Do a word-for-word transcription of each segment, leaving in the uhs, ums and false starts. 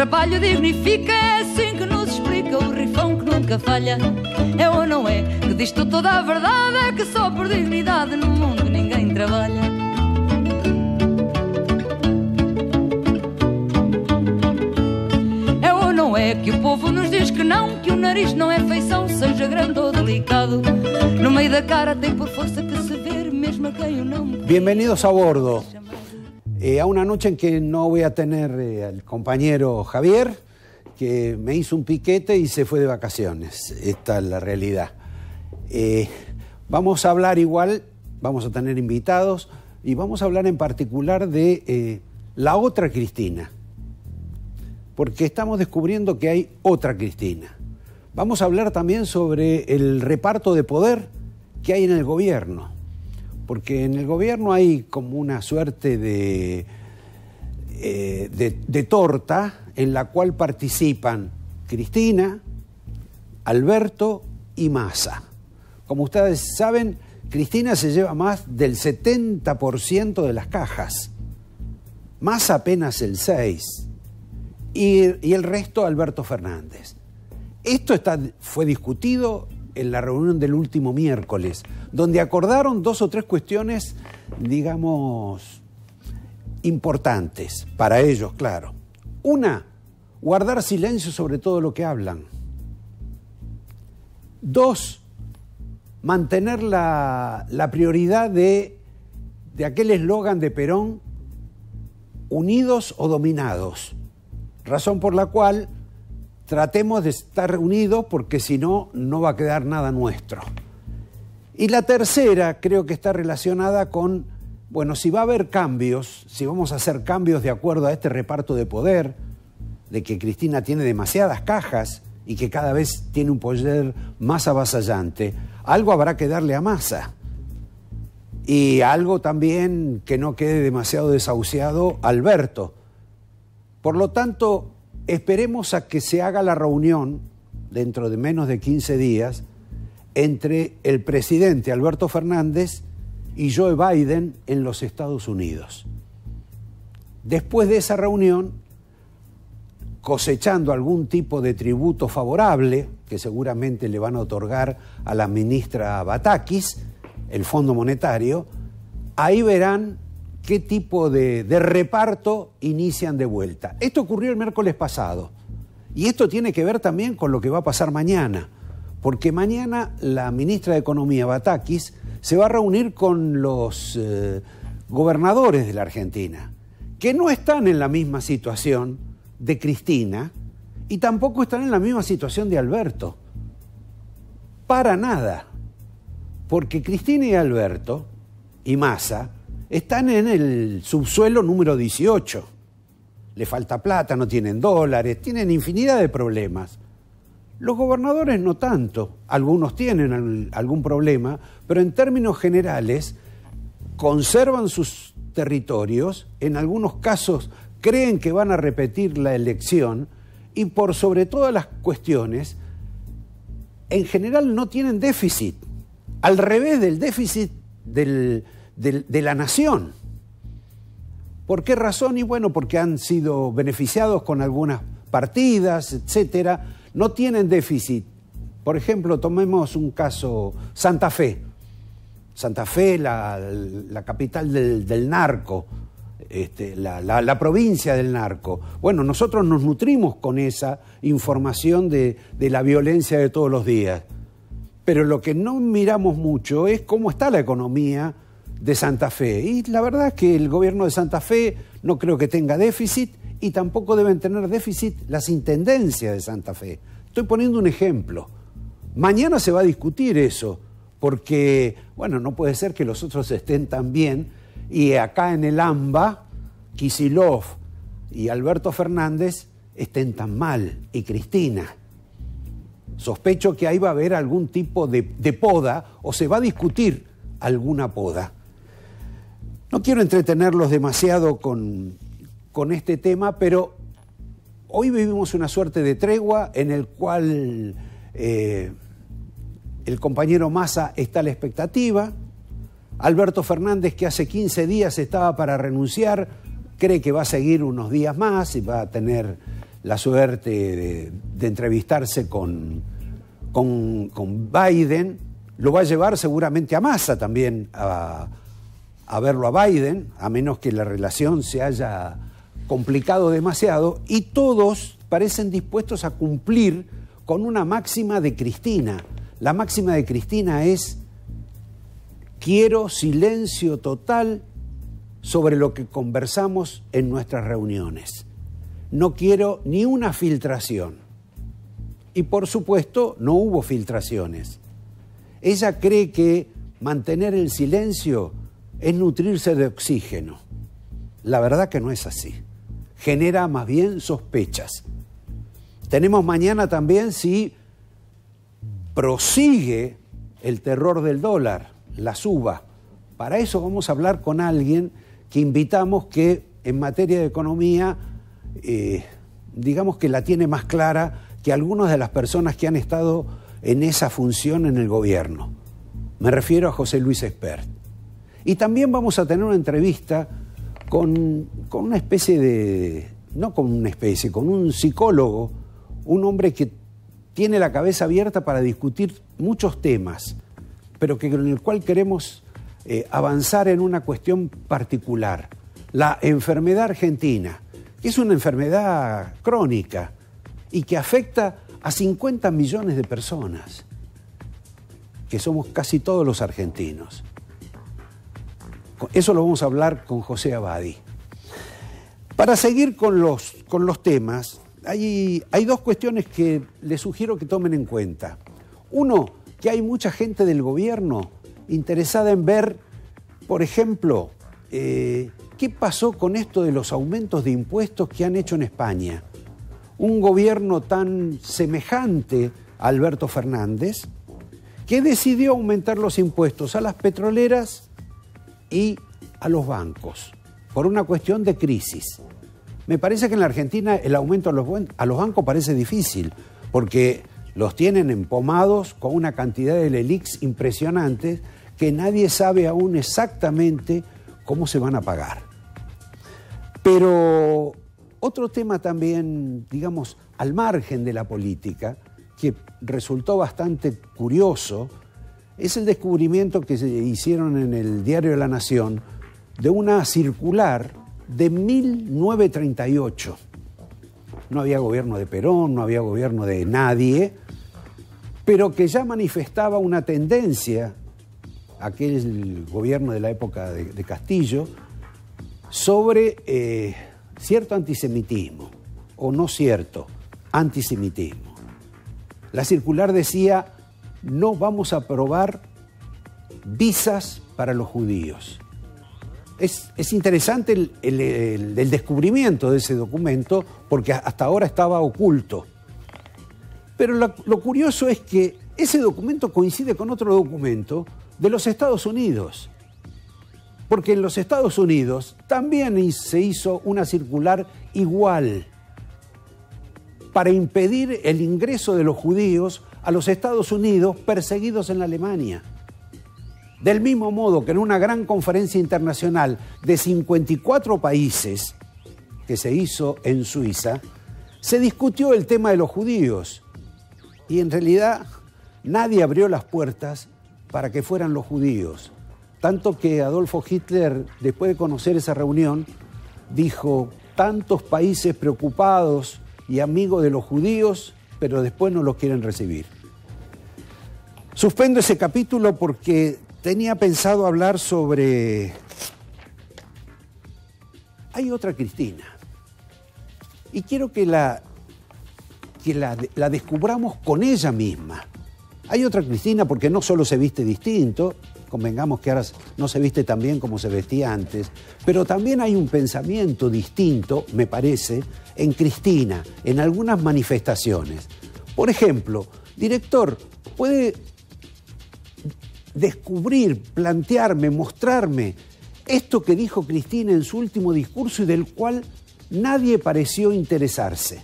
trabalho dignifica, é assim que nos explica o rifão que nunca falha. É ou não é que diz-te toda a verdade, é que só por dignidade no mundo ninguém trabalha. É ou não é que o povo nos diz que não, que o nariz não é feição, seja grande ou delicado. No meio da cara tem por força que se ver, mesmo a quem o não... Bienvenidos a bordo. Eh, a una noche en que no voy a tener eh, al compañero Javier, que me hizo un piquete y se fue de vacaciones. Esta es la realidad. Eh, vamos a hablar igual, vamos a tener invitados y vamos a hablar en particular de eh, la otra Cristina, porque estamos descubriendo que hay otra Cristina. Vamos a hablar también sobre el reparto de poder que hay en el gobierno, porque en el gobierno hay como una suerte de, eh, de, de torta en la cual participan Cristina, Alberto y Massa. Como ustedes saben, Cristina se lleva más del setenta por ciento de las cajas, Massa apenas el seis por ciento, y, y el resto Alberto Fernández. Esto está, fue discutido en la reunión del último miércoles, donde acordaron dos o tres cuestiones, digamos, importantes, para ellos, claro. Una, guardar silencio sobre todo lo que hablan. Dos, mantener la, la prioridad de, de aquel eslogan de Perón, unidos o dominados, razón por la cual tratemos de estar unidos porque si no, no va a quedar nada nuestro. Y la tercera creo que está relacionada con, bueno, si va a haber cambios, si vamos a hacer cambios de acuerdo a este reparto de poder, de que Cristina tiene demasiadas cajas y que cada vez tiene un poder más avasallante, algo habrá que darle a Massa. Y algo también que no quede demasiado desahuciado a Alberto. Por lo tanto, esperemos a que se haga la reunión dentro de menos de quince días entre el presidente Alberto Fernández y Joe Biden en los Estados Unidos. Después de esa reunión, cosechando algún tipo de tributo favorable, que seguramente le van a otorgar a la ministra Batakis, el Fondo Monetario, ahí verán qué tipo de, de reparto inician de vuelta. Esto ocurrió el miércoles pasado y esto tiene que ver también con lo que va a pasar mañana, porque mañana la ministra de Economía, Batakis, se va a reunir con los eh, gobernadores de la Argentina, que no están en la misma situación de Cristina y tampoco están en la misma situación de Alberto. Para nada, porque Cristina y Alberto y Massa están en el subsuelo número dieciocho. Le falta plata, no tienen dólares, tienen infinidad de problemas. Los gobernadores no tanto. Algunos tienen algún problema, pero en términos generales conservan sus territorios, en algunos casos creen que van a repetir la elección y por sobre todas las cuestiones, en general no tienen déficit, al revés del déficit del De, de la nación. ¿Por qué razón? Y bueno, porque han sido beneficiados con algunas partidas, etcétera. No tienen déficit. Por ejemplo, tomemos un caso, Santa Fe. Santa Fe, la, la capital del, del narco, este, la, la, la provincia del narco. Bueno, nosotros nos nutrimos con esa información de, de la violencia de todos los días. Pero lo que no miramos mucho es cómo está la economía de Santa Fe. Y la verdad es que el gobierno de Santa Fe no creo que tenga déficit y tampoco deben tener déficit las intendencias de Santa Fe. Estoy poniendo un ejemplo. Mañana se va a discutir eso, porque, bueno, no puede ser que los otros estén tan bien y acá en el AMBA, Kicillof y Alberto Fernández estén tan mal, y Cristina. Sospecho que ahí va a haber algún tipo de, de poda o se va a discutir alguna poda. No quiero entretenerlos demasiado con, con este tema, pero hoy vivimos una suerte de tregua en el cual eh, el compañero Massa está a la expectativa. Alberto Fernández, que hace quince días estaba para renunciar, cree que va a seguir unos días más y va a tener la suerte de, de entrevistarse con, con, con Biden, lo va a llevar seguramente a Massa también a, a verlo a Biden, a menos que la relación se haya complicado demasiado, y todos parecen dispuestos a cumplir con una máxima de Cristina. La máxima de Cristina es: quiero silencio total sobre lo que conversamos en nuestras reuniones. No quiero ni una filtración. Y por supuesto, no hubo filtraciones. Ella cree que mantener el silencio es nutrirse de oxígeno. La verdad que no es así. Genera más bien sospechas. Tenemos mañana también si prosigue el terror del dólar, la suba. Para eso vamos a hablar con alguien que invitamos, que en materia de economía, eh, digamos que la tiene más clara que algunas de las personas que han estado en esa función en el gobierno. Me refiero a José Luis Espert. Y también vamos a tener una entrevista con, con una especie de, no con una especie, con un psicólogo, un hombre que tiene la cabeza abierta para discutir muchos temas, pero que, en el cual queremos eh, avanzar en una cuestión particular, la enfermedad argentina, que es una enfermedad crónica y que afecta a cincuenta millones de personas, que somos casi todos los argentinos. Eso lo vamos a hablar con José Abadí. Para seguir con los, con los temas, hay, hay dos cuestiones que les sugiero que tomen en cuenta. Uno, que hay mucha gente del gobierno interesada en ver, por ejemplo, eh, qué pasó con esto de los aumentos de impuestos que han hecho en España. Un gobierno tan semejante a Alberto Fernández, que decidió aumentar los impuestos a las petroleras y a los bancos, por una cuestión de crisis. Me parece que en la Argentina el aumento a los, a los bancos parece difícil, porque los tienen empomados con una cantidad de LELIQs impresionantes que nadie sabe aún exactamente cómo se van a pagar. Pero otro tema también, digamos, al margen de la política, que resultó bastante curioso, es el descubrimiento que se hicieron en el Diario de la Nación de una circular de mil novecientos treinta y ocho. No había gobierno de Perón, no había gobierno de nadie, pero que ya manifestaba una tendencia, aquel gobierno de la época de, de Castillo, sobre eh, cierto antisemitismo, o no cierto, antisemitismo. La circular decía: no vamos a aprobar visas para los judíos. Es, es interesante el, el, el, el descubrimiento de ese documento, porque hasta ahora estaba oculto. Pero lo, lo curioso es que ese documento coincide con otro documento de los Estados Unidos. Porque en los Estados Unidos también se hizo una circular igual para impedir el ingreso de los judíos a los Estados Unidos perseguidos en la Alemania. Del mismo modo que en una gran conferencia internacional de cincuenta y cuatro países que se hizo en Suiza, se discutió el tema de los judíos. Y en realidad nadie abrió las puertas para que fueran los judíos. Tanto que Adolfo Hitler, después de conocer esa reunión, dijo: tantos países preocupados y amigos de los judíos, pero después no los quieren recibir. Suspendo ese capítulo porque tenía pensado hablar sobre... Hay otra Cristina. Y quiero que la, que la, la descubramos con ella misma. Hay otra Cristina porque no solo se viste distinto, convengamos que ahora no se viste tan bien como se vestía antes, pero también hay un pensamiento distinto, me parece, en Cristina, en algunas manifestaciones. Por ejemplo, director, ¿puede descubrir, plantearme, mostrarme esto que dijo Cristina en su último discurso y del cual nadie pareció interesarse?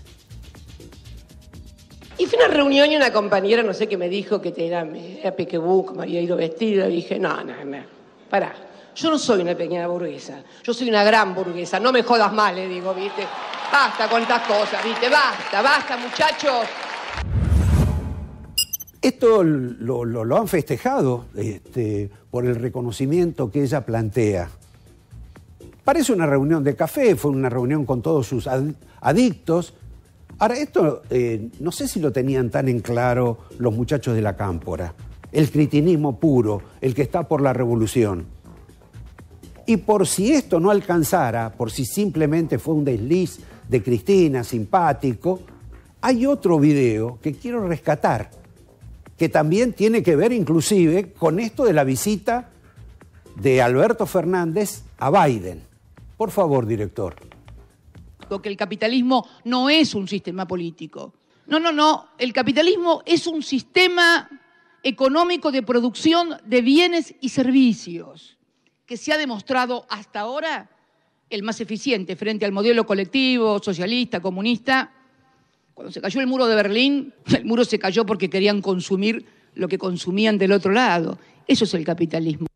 Y fue una reunión y una compañera, no sé qué me dijo, que era, era pequebú, como había ido vestida, y dije, no, no, no, pará, yo no soy una pequeña burguesa, yo soy una gran burguesa, no me jodas más, le digo, ¿viste? Basta con estas cosas, ¿viste? Basta, basta, muchachos. Esto lo, lo, lo han festejado este, por el reconocimiento que ella plantea. Parece una reunión de café, fue una reunión con todos sus ad, adictos. Ahora, esto eh, no sé si lo tenían tan en claro los muchachos de la Cámpora. El critinismo puro, el que está por la revolución. Y por si esto no alcanzara, por si simplemente fue un desliz de Cristina, simpático, hay otro video que quiero rescatar, que también tiene que ver inclusive con esto de la visita de Alberto Fernández a Biden. Por favor, director. Que el capitalismo no es un sistema político. No, no, no. El capitalismo es un sistema económico de producción de bienes y servicios que se ha demostrado hasta ahora el más eficiente frente al modelo colectivo, socialista, comunista. Cuando se cayó el muro de Berlín, el muro se cayó porque querían consumir lo que consumían del otro lado. Eso es el capitalismo.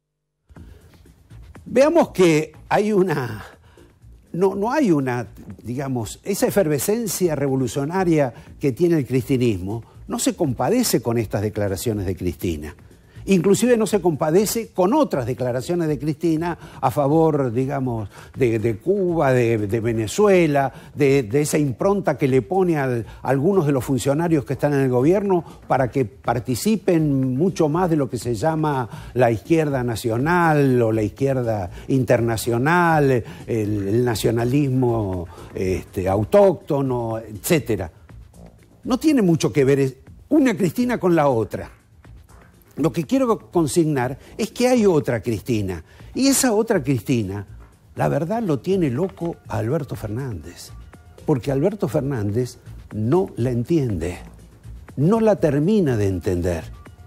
Veamos que hay una... No, no hay una, digamos, esa efervescencia revolucionaria que tiene el cristinismo no se compadece con estas declaraciones de Cristina. Inclusive no se compadece con otras declaraciones de Cristina a favor, digamos, de, de Cuba, de, de Venezuela, de, de esa impronta que le pone al, a algunos de los funcionarios que están en el gobierno para que participen mucho más de lo que se llama la izquierda nacional o la izquierda internacional, el, el nacionalismo este, autóctono, etcétera. No tiene mucho que ver una Cristina con la otra. Lo que quiero consignar es que hay otra Cristina. Y esa otra Cristina, la verdad, lo tiene loco a Alberto Fernández. Porque Alberto Fernández no la entiende. No la termina de entender.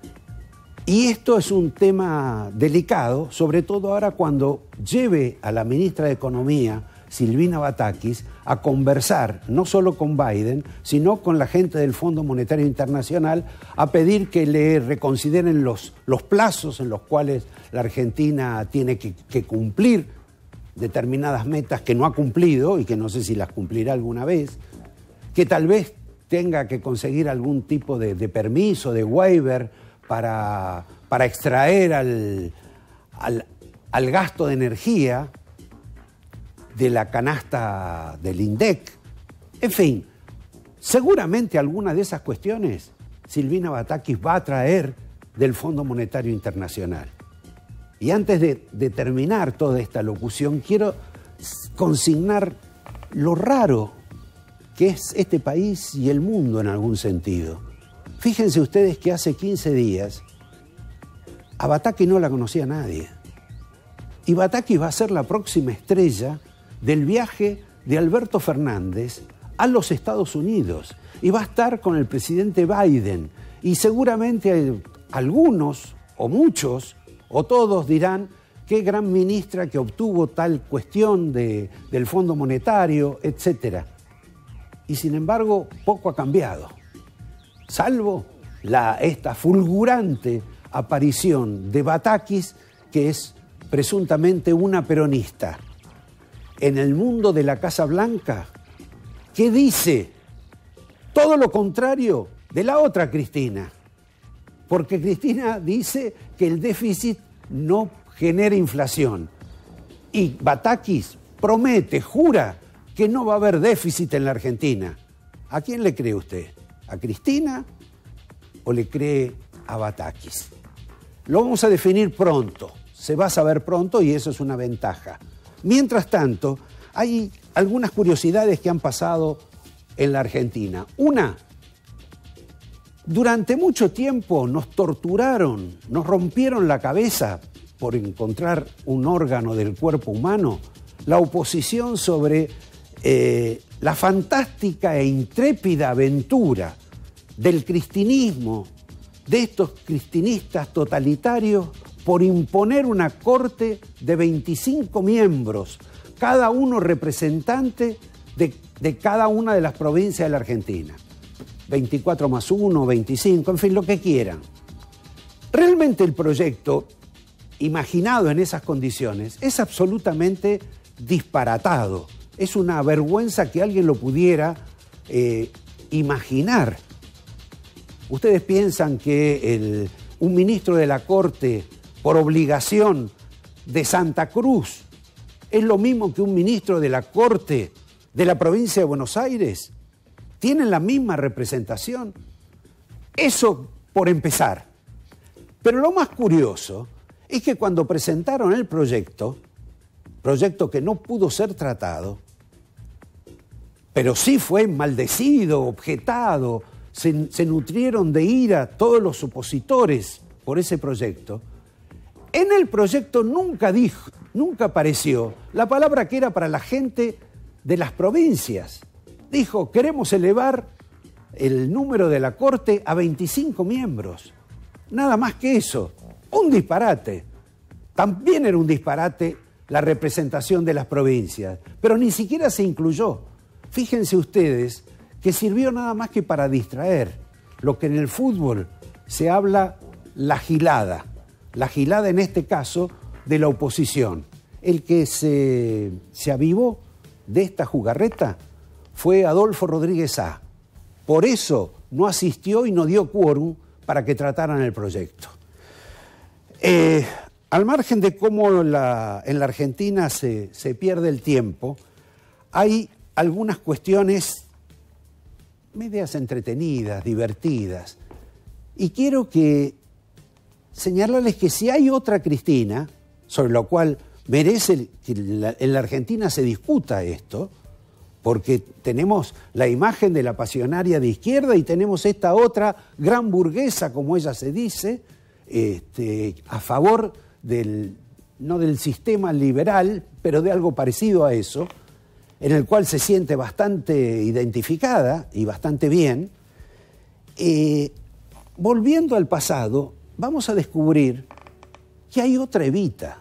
Y esto es un tema delicado, sobre todo ahora cuando lleve a la ministra de Economía, Silvina Batakis, a conversar no solo con Biden, sino con la gente del Fondo Monetario Internacional, a pedir que le reconsideren los, los plazos en los cuales la Argentina tiene que, que cumplir determinadas metas que no ha cumplido y que no sé si las cumplirá alguna vez, que tal vez tenga que conseguir algún tipo de, de permiso, de waiver, para, para extraer al, al, al gasto de energía de la canasta del INDEC. En fin, seguramente alguna de esas cuestiones Silvina Batakis va a traer del Fondo Monetario Internacional. Y antes de, de terminar toda esta locución, quiero consignar lo raro que es este país y el mundo en algún sentido. Fíjense ustedes que hace quince días a Batakis no la conocía nadie. Y Batakis va a ser la próxima estrella del viaje de Alberto Fernández a los Estados Unidos y va a estar con el presidente Biden y seguramente algunos o muchos o todos dirán qué gran ministra que obtuvo tal cuestión de, del Fondo Monetario, etcétera. Y sin embargo poco ha cambiado, salvo la, esta fulgurante aparición de Batakis, que es presuntamente una peronista. En el mundo de la Casa Blanca, ¿qué dice? Todo lo contrario de la otra Cristina. Porque Cristina dice que el déficit no genera inflación. Y Batakis promete, jura, que no va a haber déficit en la Argentina. ¿A quién le cree usted? ¿A Cristina o le cree a Batakis? Lo vamos a definir pronto. Se va a saber pronto y eso es una ventaja. Mientras tanto, hay algunas curiosidades que han pasado en la Argentina. Una, durante mucho tiempo nos torturaron, nos rompieron la cabeza por encontrar un órgano del cuerpo humano, la oposición sobre eh, la fantástica e intrépida aventura del cristinismo, de estos cristinistas totalitarios, por imponer una corte de veinticinco miembros, cada uno representante de, de cada una de las provincias de la Argentina. veinticuatro más uno, veinticinco, en fin, lo que quieran. Realmente el proyecto, imaginado en esas condiciones, es absolutamente disparatado. Es una vergüenza que alguien lo pudiera eh, imaginar. ¿Ustedes piensan que el, un ministro de la Corte, por obligación de Santa Cruz, es lo mismo que un ministro de la Corte de la provincia de Buenos Aires? ¿Tienen la misma representación? Eso por empezar. Pero lo más curioso es que cuando presentaron el proyecto, proyecto que no pudo ser tratado, pero sí fue maldecido, objetado, se, se nutrieron de ira todos los opositores por ese proyecto, en el proyecto nunca dijo, nunca apareció la palabra que era para la gente de las provincias. Dijo, queremos elevar el número de la Corte a veinticinco miembros. Nada más que eso. Un disparate. También era un disparate la representación de las provincias, pero ni siquiera se incluyó. Fíjense ustedes que sirvió nada más que para distraer. Lo que en el fútbol se habla la gilada. La gilada en este caso de la oposición. El que se, se avivó de esta jugarreta fue Adolfo Rodríguez A. Por eso no asistió y no dio quórum para que trataran el proyecto. Eh, al margen de cómo la, en la Argentina se, se pierde el tiempo, hay algunas cuestiones medias entretenidas, divertidas. Y quiero que señalarles que si hay otra Cristina, sobre lo cual merece que en la Argentina se discuta esto, porque tenemos la imagen de la pasionaria de izquierda y tenemos esta otra gran burguesa, como ella se dice, este, a favor del, no del sistema liberal, pero de algo parecido a eso, en el cual se siente bastante identificada y bastante bien. Eh, volviendo al pasado, vamos a descubrir que hay otra Evita.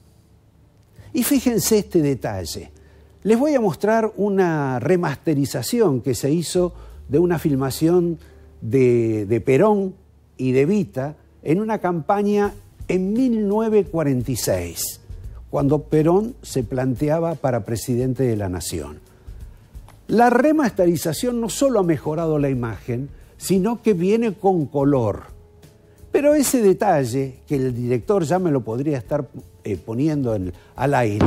Y fíjense este detalle. Les voy a mostrar una remasterización que se hizo de una filmación de, de Perón y de Evita en una campaña en mil novecientos cuarenta y seis, cuando Perón se planteaba para presidente de la Nación. La remasterización no solo ha mejorado la imagen, sino que viene con color. Pero ese detalle, que el director ya me lo podría estar eh, poniendo en, al aire,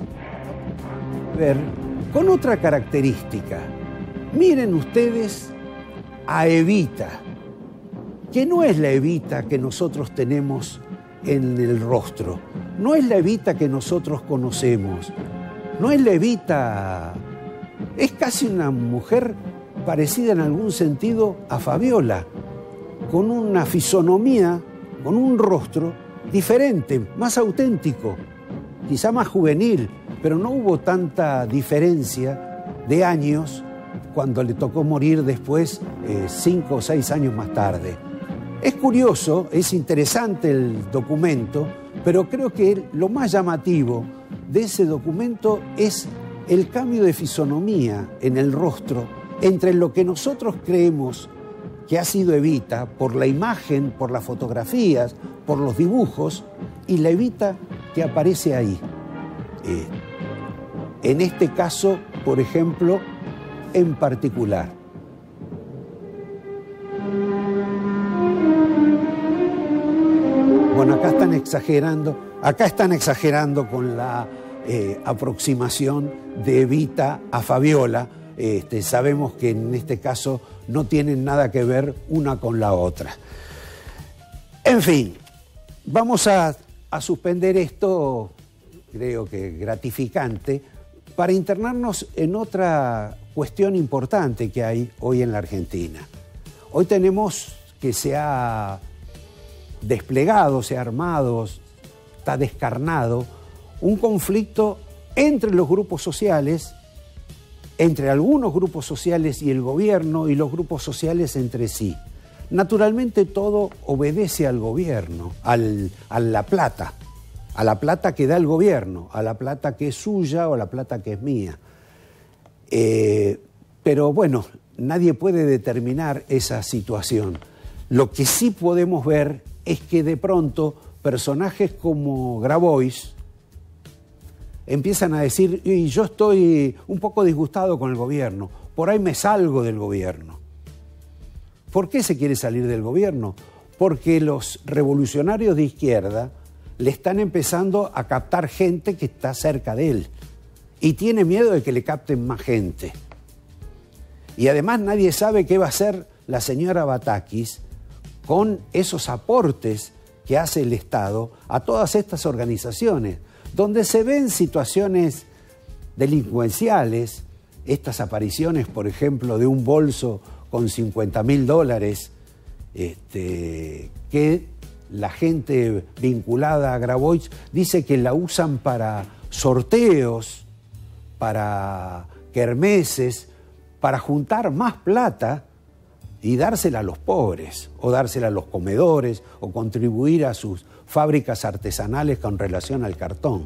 ver con otra característica. Miren ustedes a Evita, que no es la Evita que nosotros tenemos en el rostro, no es la Evita que nosotros conocemos, no es la Evita, es casi una mujer parecida en algún sentido a Fabiola, con una fisonomía, con un rostro diferente, más auténtico, quizá más juvenil, pero no hubo tanta diferencia de años cuando le tocó morir después, eh, cinco o seis años más tarde. Es curioso, es interesante el documento, pero creo que lo más llamativo de ese documento es el cambio de fisonomía en el rostro entre lo que nosotros creemos que ha sido Evita por la imagen, por las fotografías, por los dibujos, y la Evita que aparece ahí. Eh, en este caso, por ejemplo, en particular. Bueno, acá están exagerando, acá están exagerando con la eh, aproximación de Evita a Fabiola. Este, sabemos que en este caso no tienen nada que ver una con la otra. En fin, vamos a, a suspender esto, creo que gratificante, para internarnos en otra cuestión importante que hay hoy en la Argentina. Hoy tenemos que se ha desplegado, se ha armado, está descarnado un conflicto entre los grupos sociales, entre algunos grupos sociales y el gobierno, y los grupos sociales entre sí. Naturalmente todo obedece al gobierno, al, a la plata, a la plata que da el gobierno, a la plata que es suya o a la plata que es mía. Eh, pero bueno, nadie puede determinar esa situación. Lo que sí podemos ver es que de pronto personajes como Grabois empiezan a decir, y yo estoy un poco disgustado con el gobierno, por ahí me salgo del gobierno. ¿Por qué se quiere salir del gobierno? Porque los revolucionarios de izquierda le están empezando a captar gente que está cerca de él y tiene miedo de que le capten más gente. Y además nadie sabe qué va a hacer la señora Batakis con esos aportes que hace el Estado a todas estas organizaciones, donde se ven situaciones delincuenciales, estas apariciones, por ejemplo, de un bolso con cincuenta mil dólares, este, que la gente vinculada a Grabois dice que la usan para sorteos, para kermeses, para juntar más plata y dársela a los pobres, o dársela a los comedores, o contribuir a sus fábricas artesanales con relación al cartón.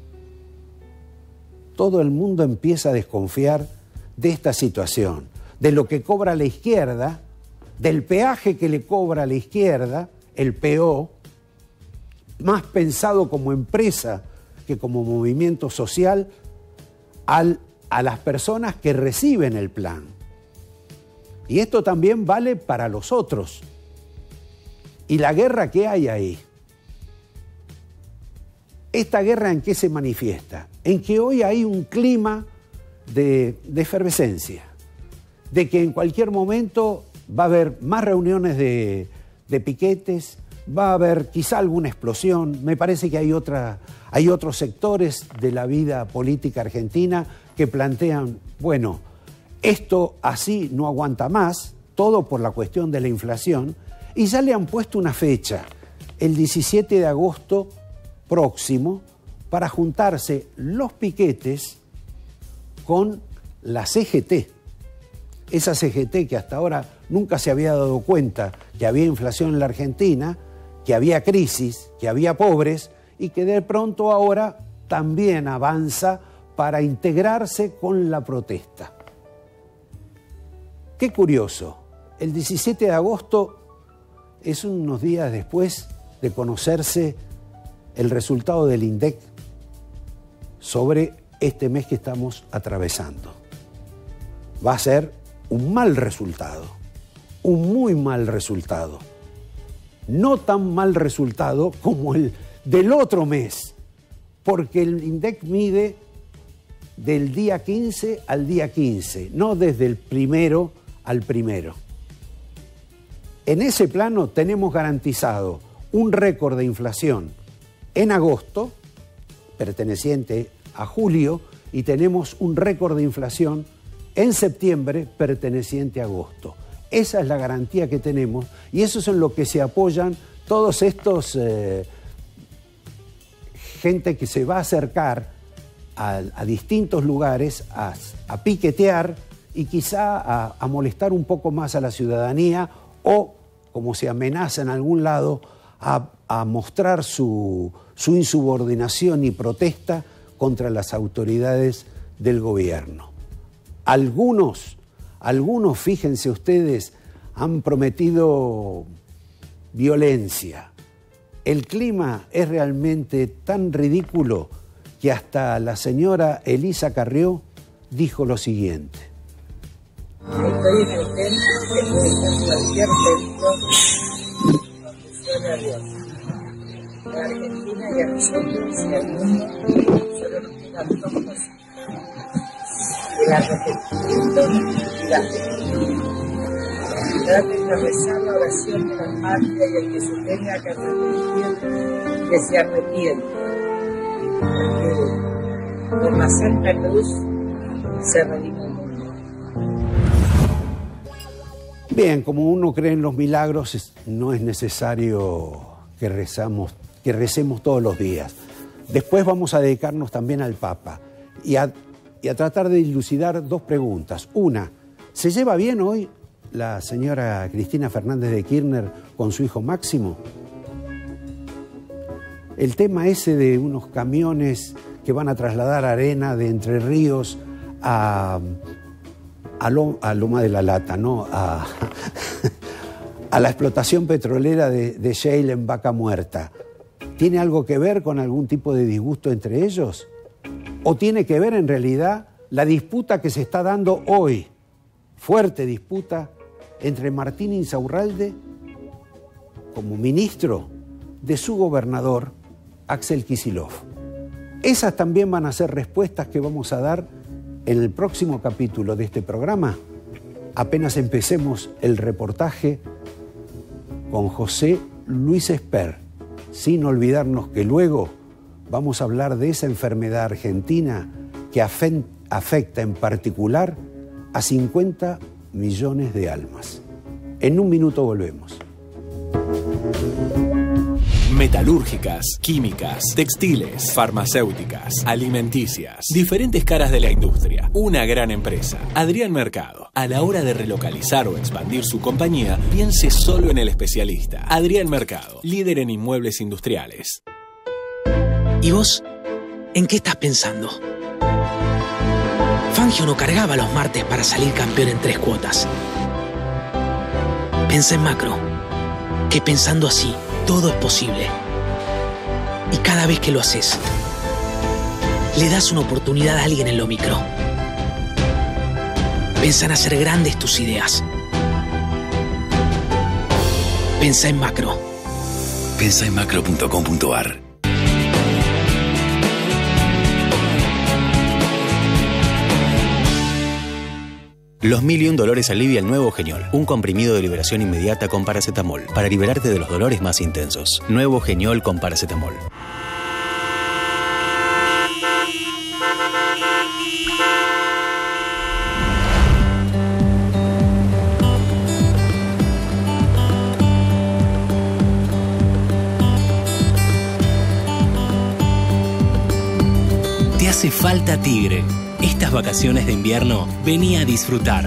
Todo el mundo empieza a desconfiar de esta situación, de lo que cobra la izquierda, del peaje que le cobra a la izquierda, el P O, más pensado como empresa que como movimiento social, al, a las personas que reciben el plan. Y esto también vale para los otros. ¿Y la guerra qué hay ahí? ¿Esta guerra en qué se manifiesta? En que hoy hay un clima de, de efervescencia, de que en cualquier momento va a haber más reuniones de, de piquetes, va a haber quizá alguna explosión. Me parece que hay, otra, hay otros sectores de la vida política argentina que plantean, bueno, esto así no aguanta más, todo por la cuestión de la inflación, y ya le han puesto una fecha, el diecisiete de agosto próximo, para juntarse los piquetes con la C G T. Esa C G T que hasta ahora nunca se había dado cuenta que había inflación en la Argentina, que había crisis, que había pobres, y que de pronto ahora también avanza para integrarse con la protesta. Qué curioso, el diecisiete de agosto es unos días después de conocerse el resultado del INDEC sobre este mes que estamos atravesando. Va a ser un mal resultado, un muy mal resultado. No tan mal resultado como el del otro mes, porque el INDEC mide del día quince al día quince, no desde el primero al primero. En ese plano tenemos garantizado un récord de inflación en agosto, perteneciente a julio, y tenemos un récord de inflación en septiembre, perteneciente a agosto. Esa es la garantía que tenemos, y eso es en lo que se apoyan todos estos eh, gente que se va a acercar a, a distintos lugares a, a piquetear y quizá a, a molestar un poco más a la ciudadanía, o, como se amenaza en algún lado, a, a mostrar su, su insubordinación y protesta contra las autoridades del gobierno. Algunos, algunos, fíjense ustedes, han prometido violencia. El clima es realmente tan ridículo que hasta la señora Elisa Carrió dijo lo siguiente. Estoy en el tema que puede ser cualquier delito donde suene a Dios. La Argentina y a nosotros y al mundo solo nos quedan dos cosas: el arrepentimiento y la fe. Traten de rezar la oración de la patria y el que se tenga que arrepentir, que se arrepienta. Porque con la Santa Cruz se redime el mundo. Bien, como uno cree en los milagros, no es necesario que, rezamos, que recemos todos los días. Después vamos a dedicarnos también al Papa y a, y a tratar de dilucidar dos preguntas. Una, ¿se lleva bien hoy la señora Cristina Fernández de Kirchner con su hijo Máximo? El tema ese de unos camiones que van a trasladar arena de Entre Ríos a, a, Loma, a Loma de la Lata, ¿no? A, a la explotación petrolera de, de Shell en Vaca Muerta. ¿Tiene algo que ver con algún tipo de disgusto entre ellos? ¿O tiene que ver en realidad la disputa que se está dando hoy, fuerte disputa, entre Martín Insaurralde como ministro de su gobernador, Axel Kicillof? Esas también van a ser respuestas que vamos a dar en el próximo capítulo de este programa, apenas empecemos el reportaje con José Luis Esper, sin olvidarnos que luego vamos a hablar de esa enfermedad argentina que afecta en particular a cincuenta millones de almas. En un minuto volvemos. Metalúrgicas, químicas, textiles, farmacéuticas, alimenticias, diferentes caras de la industria. Una gran empresa. Adrián Mercado. A la hora de relocalizar o expandir su compañía, piense solo en el especialista. Adrián Mercado, líder en inmuebles industriales. ¿Y vos? ¿En qué estás pensando? Fangio no cargaba los martes para salir campeón en tres cuotas. Pensá en macro, que pensando así, todo es posible. Y cada vez que lo haces, le das una oportunidad a alguien en lo micro. Pensá en hacer grandes tus ideas. Pensá en macro. Pensá en macro punto com punto ar. Los mil y un dolores alivia el nuevo Geniol, un comprimido de liberación inmediata con paracetamol, para liberarte de los dolores más intensos. Nuevo Geniol con paracetamol. Te hace falta Tigre. Estas vacaciones de invierno, vení a disfrutar.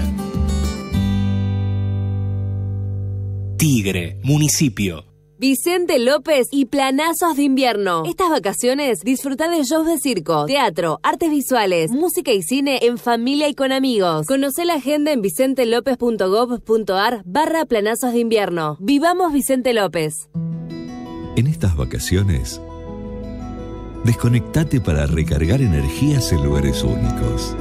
Tigre, municipio. Vicente López y Planazos de Invierno. Estas vacaciones disfruta de shows de circo, teatro, artes visuales, música y cine en familia y con amigos. Conocé la agenda en vicentelopez punto gov punto ar barra Planazos de Invierno. Vivamos Vicente López. En estas vacaciones, desconectate para recargar energías en lugares únicos.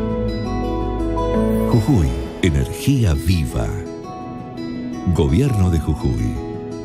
Jujuy, energía viva. Gobierno de Jujuy.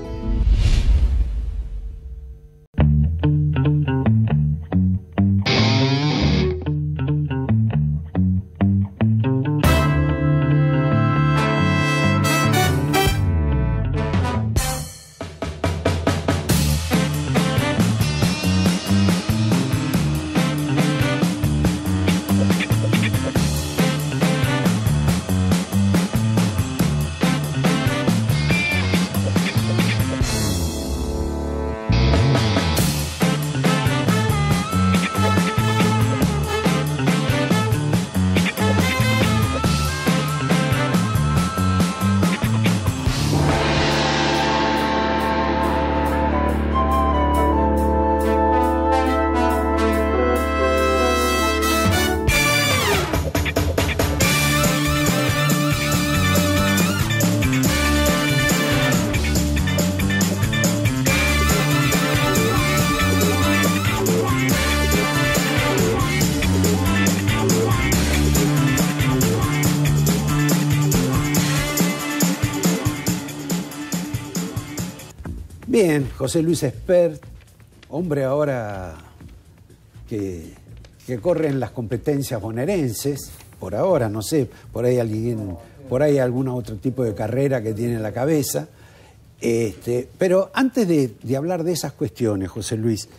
Bien, José Luis Espert, hombre ahora que, que corre en las competencias bonaerenses, por ahora, no sé, por ahí alguien, por ahí algún otro tipo de carrera que tiene en la cabeza. Este, pero antes de, de hablar de esas cuestiones, José Luis,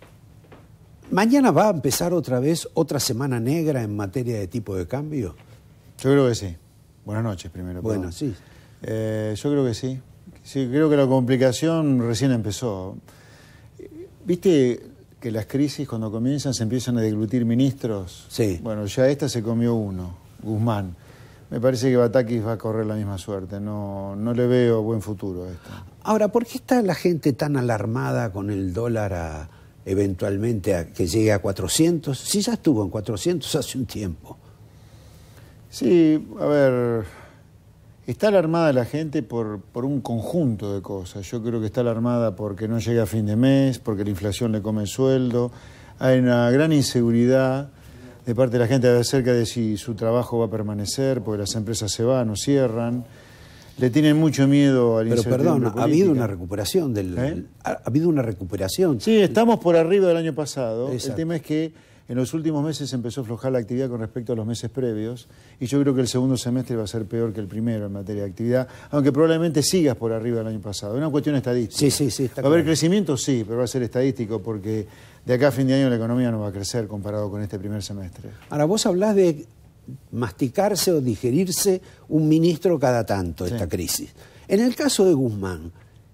¿mañana va a empezar otra vez otra semana negra en materia de tipo de cambio? Yo creo que sí. Buenas noches primero. Bueno, perdón. sí. Eh, yo creo que sí. Sí, creo que la complicación recién empezó. ¿Viste que las crisis cuando comienzan se empiezan a deglutir ministros? Sí. Bueno, ya esta se comió uno, Guzmán. Me parece que Batakis va a correr la misma suerte. No, no le veo buen futuro a esto. Ahora, ¿por qué está la gente tan alarmada con el dólar a, eventualmente a, que llegue a cuatrocientos? Si ya estuvo en cuatrocientos hace un tiempo. Sí, a ver... Está alarmada la gente por, por un conjunto de cosas. Yo creo que está alarmada porque no llega a fin de mes, porque la inflación le come el sueldo. hay una gran inseguridad de parte de la gente acerca de si su trabajo va a permanecer, porque las empresas se van o cierran. Le tienen mucho miedo al Pero perdón, política. ha habido una recuperación del, ¿Eh? ha, ha habido una recuperación. Sí, estamos por arriba del año pasado. Exacto. El tema es que en los últimos meses empezó a aflojar la actividad con respecto a los meses previos, y yo creo que el segundo semestre va a ser peor que el primero en materia de actividad, aunque probablemente sigas por arriba del año pasado. Es una cuestión estadística. Sí, sí, sí. Está ¿Va a haber claro. crecimiento? Sí, pero va a ser estadístico, porque de acá a fin de año la economía no va a crecer comparado con este primer semestre. Ahora, vos hablás de masticarse o digerirse un ministro cada tanto, sí. esta crisis. En el caso de Guzmán,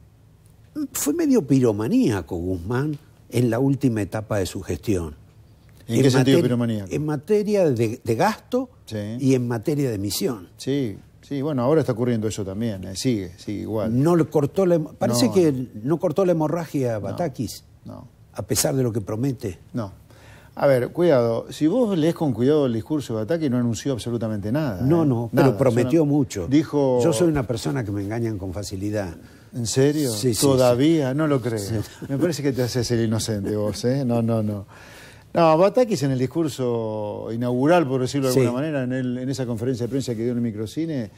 fue medio piromaníaco Guzmán en la última etapa de su gestión. ¿En, ¿En qué sentido piromaníaco? En materia de, de gasto sí. y en materia de emisión. Sí, sí, bueno, ahora está ocurriendo eso también, eh, sigue, sigue igual. No le cortó la, parece no, que no. no cortó la hemorragia a Batakis, no, no. a pesar de lo que promete. No. A ver, cuidado, si vos lees con cuidado el discurso de Batakis, no anunció absolutamente nada. No, ¿eh? no, nada, pero prometió una... mucho. Dijo... Yo soy una persona que me engañan con facilidad. ¿En serio? Sí, sí, ¿Todavía? sí. No lo creo. Sí. Me parece que te haces el inocente vos, ¿eh? No, no, no. No, Batakis en el discurso inaugural, por decirlo de sí. alguna manera, en, el, en esa conferencia de prensa que dio en el Microcine,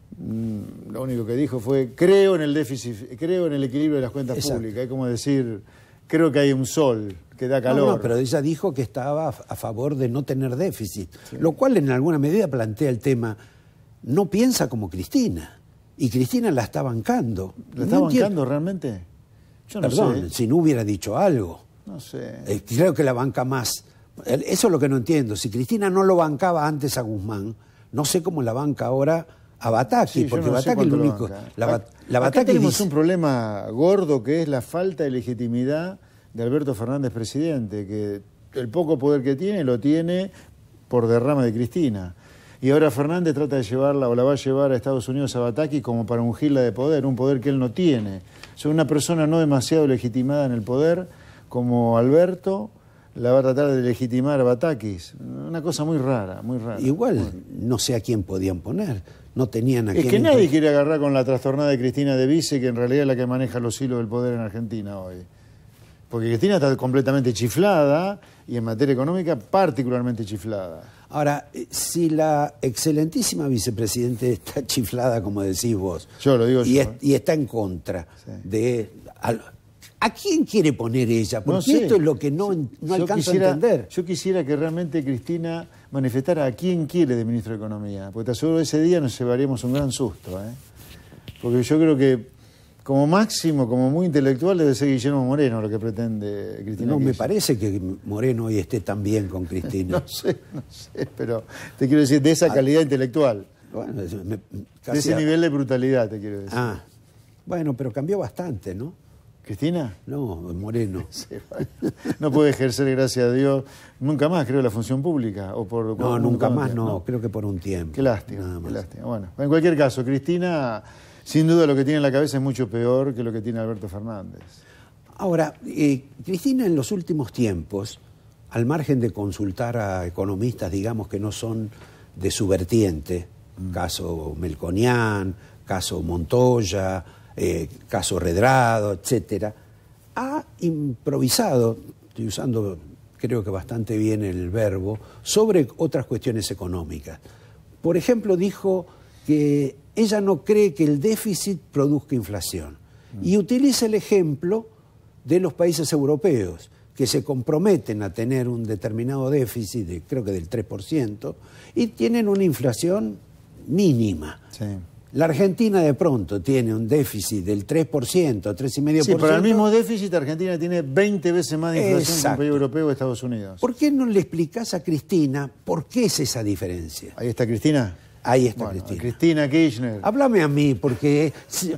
mmm, lo único que dijo fue, creo en el déficit, creo en el equilibrio de las cuentas Exacto. públicas. Es como decir, creo que hay un sol que da calor. No, no, pero ella dijo que estaba a favor de no tener déficit, sí. lo cual en alguna medida plantea el tema, no piensa como Cristina, y Cristina la está bancando. ¿La está no bancando entiendo. realmente? Yo no Perdón, sé. si no hubiera dicho algo. No sé. Eh, creo que la banca más. Eso es lo que no entiendo. Si Cristina no lo bancaba antes a Guzmán, no sé cómo la banca ahora a Batakis, sí, porque no Batakis es lo único. La, la Acá tenemos dice... un problema gordo que es la falta de legitimidad de Alberto Fernández presidente, que el poco poder que tiene lo tiene por derrama de Cristina. Y ahora Fernández trata de llevarla o la va a llevar a Estados Unidos a Batakis como para ungirla de poder, un poder que él no tiene. O sea, una persona no demasiado legitimada en el poder como Alberto la va a tratar de legitimar a Batakis. Una cosa muy rara, muy rara. Igual bueno. no sé a quién podían poner. No tenían a Es quién que nadie entonces... quiere agarrar con la trastornada de Cristina de Vice, que en realidad es la que maneja los hilos del poder en Argentina hoy. Porque Cristina está completamente chiflada y en materia económica particularmente chiflada. Ahora, si la excelentísima vicepresidenta está chiflada, como decís vos, yo lo digo y, yo, es, ¿eh? y está en contra sí. de... Al, ¿a quién quiere poner ella? Porque no sé. esto es lo que no, no alcanzo quisiera, a entender. Yo quisiera que realmente Cristina manifestara a quién quiere de ministro de Economía, porque te aseguro que ese día nos llevaríamos un gran susto, ¿eh? Porque yo creo que como máximo, como muy intelectual, debe ser Guillermo Moreno lo que pretende Cristina. No Kirchner. me parece que Moreno hoy esté tan bien con Cristina. no sé, no sé, pero te quiero decir, de esa calidad ah, intelectual. Bueno, me, casi de ese a... nivel de brutalidad, te quiero decir. Ah, bueno, pero cambió bastante, ¿no? ¿Cristina? No, Moreno. Sí, bueno. No puede ejercer, gracias a Dios, nunca más, creo, la función pública. O por, no, por, nunca más, no, no, creo que por un tiempo. Qué lástima, qué lástima. Bueno, en cualquier caso, Cristina, sin duda lo que tiene en la cabeza es mucho peor que lo que tiene Alberto Fernández. Ahora, eh, Cristina en los últimos tiempos, al margen de consultar a economistas, digamos, que no son de su vertiente, mm. caso Melconian, caso Montoya, eh, caso Redrado, etcétera, ha improvisado, estoy usando creo que bastante bien el verbo, sobre otras cuestiones económicas. Por ejemplo, dijo que ella no cree que el déficit produzca inflación. Mm. Y utiliza el ejemplo de los países europeos, que se comprometen a tener un determinado déficit, de, creo que del tres por ciento, y tienen una inflación mínima. Sí. La Argentina de pronto tiene un déficit del tres por ciento, tres coma cinco por ciento. Sí, para el mismo déficit Argentina tiene veinte veces más de inflación Exacto. que un país europeo o Estados Unidos. ¿Por qué no le explicás a Cristina por qué es esa diferencia? Ahí está Cristina. Ahí está bueno, Cristina. Cristina Kirchner. Háblame a mí, porque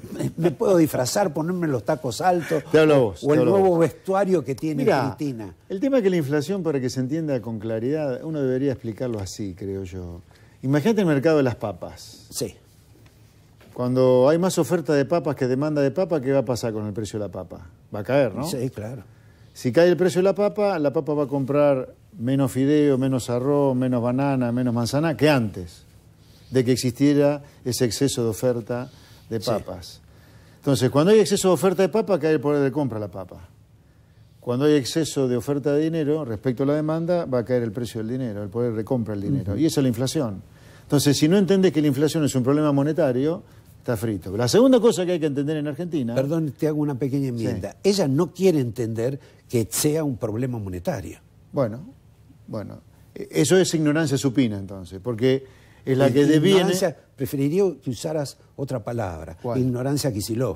me puedo disfrazar, ponerme los tacos altos. Te hablo a vos. O el nuevo vos. vestuario que tiene Mirá, Cristina. El tema es que la inflación, para que se entienda con claridad, uno debería explicarlo así, creo yo. Imagínate el mercado de las papas. Sí. Cuando hay más oferta de papas que demanda de papa, ¿qué va a pasar con el precio de la papa? Va a caer, ¿no? Sí, claro. Si cae el precio de la papa, la papa va a comprar menos fideo, menos arroz, menos banana, menos manzana que antes de que existiera ese exceso de oferta de papas. Sí. Entonces, cuando hay exceso de oferta de papa, cae el poder de compra de la papa. cuando hay exceso de oferta de dinero respecto a la demanda, va a caer el precio del dinero, el poder recompra el dinero. Uh-huh. Y esa es la inflación. Entonces, si no entiendes que la inflación es un problema monetario, está frito. La segunda cosa que hay que entender en Argentina... Perdón, te hago una pequeña enmienda. Sí. Ella no quiere entender que sea un problema monetario. Bueno, bueno, eso es ignorancia supina entonces, porque es la que deviene... Preferiría que usaras otra palabra, ¿cuál? Ignorancia Kicillof.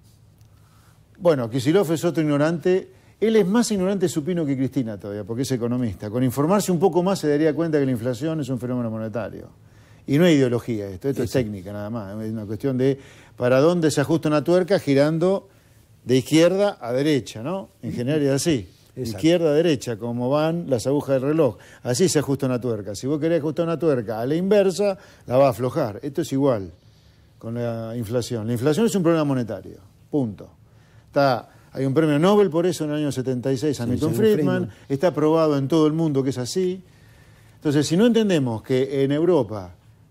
Bueno, Kicillof es otro ignorante, él es más ignorante supino que Cristina todavía, porque es economista. Con informarse un poco más se daría cuenta que la inflación es un fenómeno monetario. Y no hay ideología esto, esto sí, es sí. técnica nada más, es una cuestión de para dónde se ajusta una tuerca girando de izquierda a derecha, ¿no? En general es así. Exacto. Izquierda a derecha, como van las agujas del reloj. Así se ajusta una tuerca. Si vos querés ajustar una tuerca a la inversa, la va a aflojar. Esto es igual con la inflación. La inflación es un problema monetario. Punto. Está, hay un premio Nobel por eso en el año setenta y seis a sí, Milton Friedman. Friedman. Está probado en todo el mundo que es así. Entonces, si no entendemos que en Europa,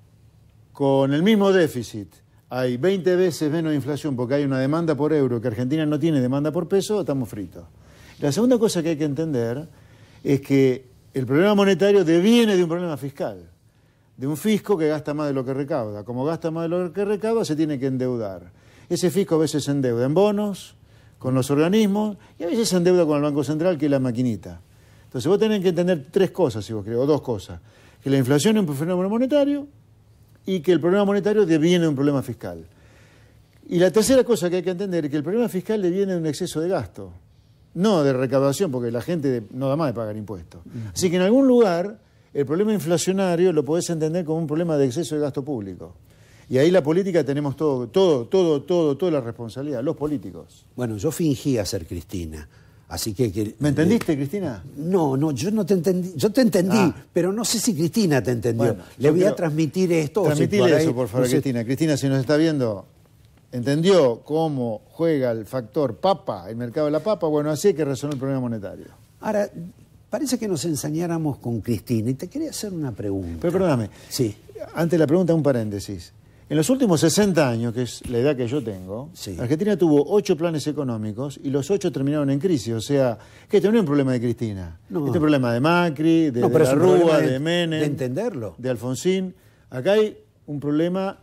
con el mismo déficit, hay veinte veces menos inflación porque hay una demanda por euro, que Argentina no tiene demanda por peso, estamos fritos. La segunda cosa que hay que entender es que el problema monetario deviene de un problema fiscal, de un fisco que gasta más de lo que recauda. Como gasta más de lo que recauda, se tiene que endeudar. Ese fisco a veces se endeuda en bonos, con los organismos, y a veces se endeuda con el Banco Central, que es la maquinita. Entonces vos tenés que entender tres cosas, si vos querés, o dos cosas. Que la inflación es un fenómeno monetario y que el problema monetario deviene de un problema fiscal. Y la tercera cosa que hay que entender es que el problema fiscal deviene de un exceso de gasto. No de recaudación, porque la gente no da más de pagar impuestos. Así que en algún lugar el problema inflacionario lo podés entender como un problema de exceso de gasto público. Y ahí la política tenemos todo, todo, todo, todo, toda la responsabilidad, los políticos. Bueno, yo fingía ser Cristina, así que... que ¿Me entendiste, eh, Cristina? No, no, yo no te entendí, yo te entendí, ah. pero no sé si Cristina te entendió. Bueno, Le voy a transmitir esto. Transmitile o si por eso, ahí, por favor, no sé... Cristina. Cristina, si nos está viendo... ¿Entendió cómo juega el factor papa, el mercado de la papa? Bueno, así hay que resolver el problema monetario. Ahora, parece que nos ensañáramos con Cristina y te quería hacer una pregunta. Pero perdóname, sí. Antes de la pregunta, un paréntesis. En los últimos sesenta años, que es la edad que yo tengo, sí. Argentina tuvo ocho planes económicos y los ocho terminaron en crisis. O sea, que este no es un problema de Cristina. No. Este es un problema de Macri, de, no, de la Rúa, de, de Menem. De entenderlo. De Alfonsín. Acá hay un problema...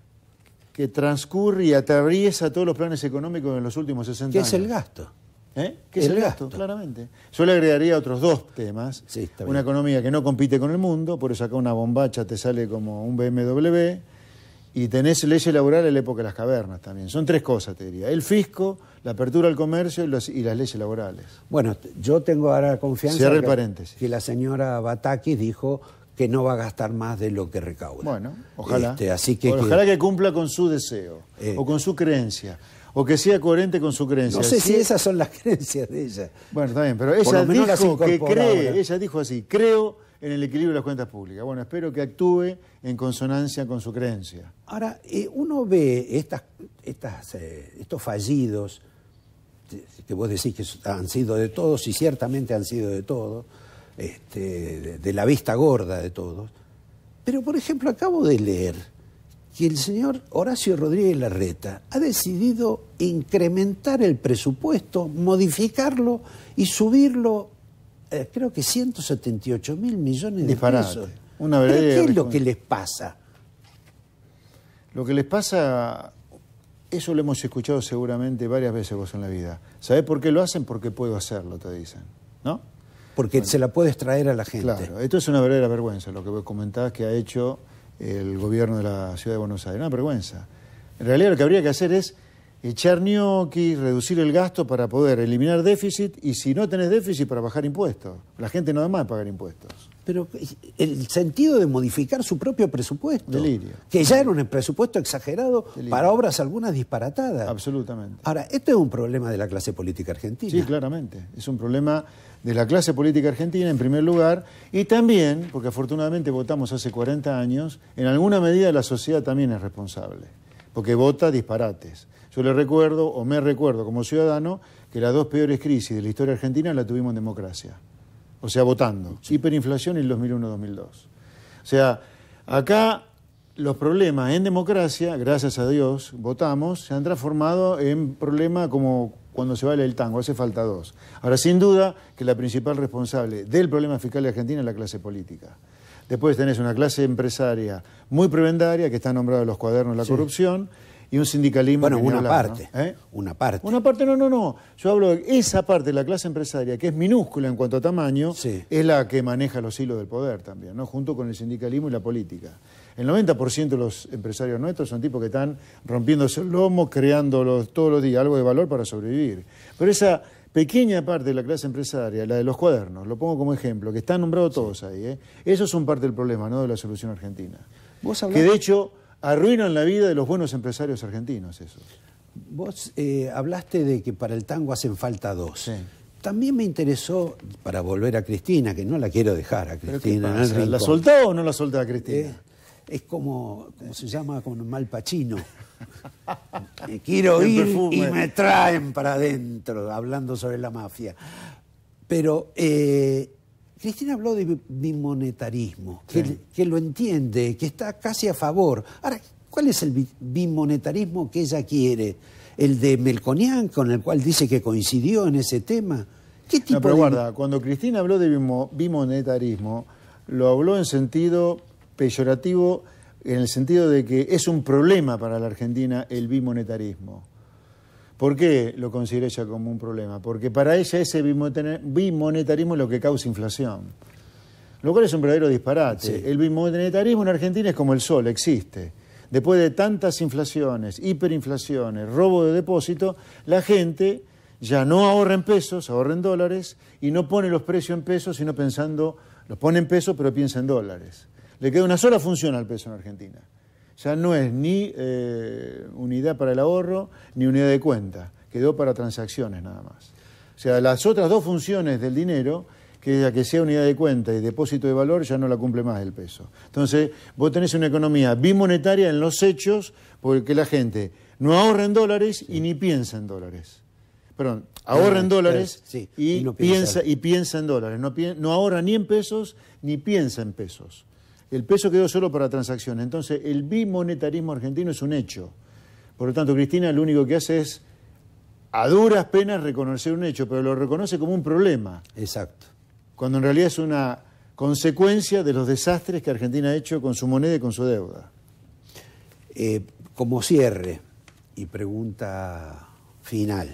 que transcurre y atraviesa todos los planes económicos en los últimos sesenta años. ¿Qué es el gasto? ¿Eh? ¿Qué es el, el gasto? gasto? Claramente. Yo le agregaría otros dos temas. Sí, está bien. Una economía que no compite con el mundo, por eso acá una bombacha te sale como un B M W, y tenés leyes laborales en la época de las cavernas también. Son tres cosas, te diría. El fisco, la apertura al comercio y, los, y las leyes laborales. Bueno, yo tengo ahora confianza Cierra el que, paréntesis. que la señora Batakis dijo... que no va a gastar más de lo que recauda. Bueno, ojalá. Este, así que, ojalá que... que cumpla con su deseo, eh, o con su creencia, o que sea coherente con su creencia. No sé si si esas son las creencias de ella. Bueno, está bien, pero ella dijo que cree, ella dijo así, creo en el equilibrio de las cuentas públicas. Bueno, espero que actúe en consonancia con su creencia. Ahora, eh, uno ve estas, estas, eh, estos fallidos, que vos decís que han sido de todos, y ciertamente han sido de todos, Este, de, de la vista gorda de todos. Pero, por ejemplo, acabo de leer que el señor Horacio Rodríguez Larreta ha decidido incrementar el presupuesto, modificarlo y subirlo, eh, creo que ciento setenta y ocho mil millones de Disparate. pesos. Una ¿Pero qué es lo que les pasa? Lo que les pasa, eso lo hemos escuchado seguramente varias veces vos en la vida. ¿Sabés por qué lo hacen? Porque puedo hacerlo, te dicen, ¿no? Porque bueno, se la puedes traer a la gente. Claro, esto es una verdadera vergüenza, lo que vos comentabas que ha hecho el gobierno de la Ciudad de Buenos Aires. Una vergüenza. En realidad lo que habría que hacer es echar ñoquis, reducir el gasto para poder eliminar déficit, y si no tenés déficit, para bajar impuestos. La gente no da más de pagar impuestos. Pero el sentido de modificar su propio presupuesto. Delirio. Que ya era un presupuesto exagerado. Delirio. Para obras algunas disparatadas. Absolutamente. Ahora, esto es un problema de la clase política argentina. Sí, claramente. Es un problema de la clase política argentina, en primer lugar, y también, porque afortunadamente votamos hace cuarenta años, en alguna medida la sociedad también es responsable, porque vota disparates. Yo le recuerdo, o me recuerdo como ciudadano, que las dos peores crisis de la historia argentina la tuvimos en democracia. O sea, votando. Sí. Hiperinflación y el dos mil uno dos mil dos. O sea, acá los problemas en democracia, gracias a Dios, votamos, se han transformado en problemas como cuando se baila el tango, hace falta dos. Ahora, sin duda que la principal responsable del problema fiscal de Argentina es la clase política. Después tenés una clase empresaria muy prebendaria, que está nombrada en los cuadernos de la sí. corrupción, y un sindicalismo... Bueno, que una hablar, parte, ¿no? ¿Eh? una parte. Una parte, no, no, no. Yo hablo de esa parte de la clase empresaria, que es minúscula en cuanto a tamaño, sí. es la que maneja los hilos del poder también, ¿no? Junto con el sindicalismo y la política. El noventa por ciento de los empresarios nuestros son tipos que están rompiéndose el lomo, creando los, todos los días algo de valor para sobrevivir. Pero esa pequeña parte de la clase empresaria, la de los cuadernos, lo pongo como ejemplo, que están nombrados todos sí. ahí, ¿eh? Esos son parte del problema, no de la solución argentina. ¿Vos hablás? Que de hecho arruinan la vida de los buenos empresarios argentinos, esos. Vos eh, hablaste de que para el tango hacen falta dos. Sí. También me interesó, para volver a Cristina, que no la quiero dejar a Cristina en el rincón. ¿La soltó o no la soltó a Cristina? Eh, es como, como se llama, como Mal Pacino. Me quiero ir y me traen para adentro, hablando sobre la mafia. Pero eh, Cristina habló de bimonetarismo, sí. que, que lo entiende, que está casi a favor. Ahora, ¿cuál es el bimonetarismo que ella quiere? ¿El de Melconian, con el cual dice que coincidió en ese tema? ¿Qué tipo no, pero de... guarda, cuando Cristina habló de bimonetarismo, lo habló en sentido peyorativo, en el sentido de que es un problema para la Argentina el bimonetarismo. ¿Por qué lo considera ella como un problema? Porque para ella ese bimonetarismo es lo que causa inflación. Lo cual es un verdadero disparate. Sí. El bimonetarismo en Argentina es como el sol, existe. Después de tantas inflaciones, hiperinflaciones, robo de depósito, la gente ya no ahorra en pesos, ahorra en dólares y no pone los precios en pesos, sino pensando, los pone en pesos pero piensa en dólares. Le queda una sola función al peso en Argentina. Ya no es ni eh, unidad para el ahorro, ni unidad de cuenta. Quedó para transacciones nada más. O sea, las otras dos funciones del dinero, que es la que sea unidad de cuenta y depósito de valor, ya no la cumple más el peso. Entonces, vos tenés una economía bimonetaria en los hechos, porque la gente no ahorra en dólares sí. y ni piensa en dólares. Perdón, ahorra en dólares sí, y, y, no piensa, piensa, y piensa en dólares. No, no ahorra ni en pesos, ni piensa en pesos. El peso quedó solo para transacciones. Entonces, el bimonetarismo argentino es un hecho. Por lo tanto, Cristina lo único que hace es, a duras penas, reconocer un hecho, pero lo reconoce como un problema. Exacto. Cuando en realidad es una consecuencia de los desastres que Argentina ha hecho con su moneda y con su deuda. Eh, como cierre y pregunta final,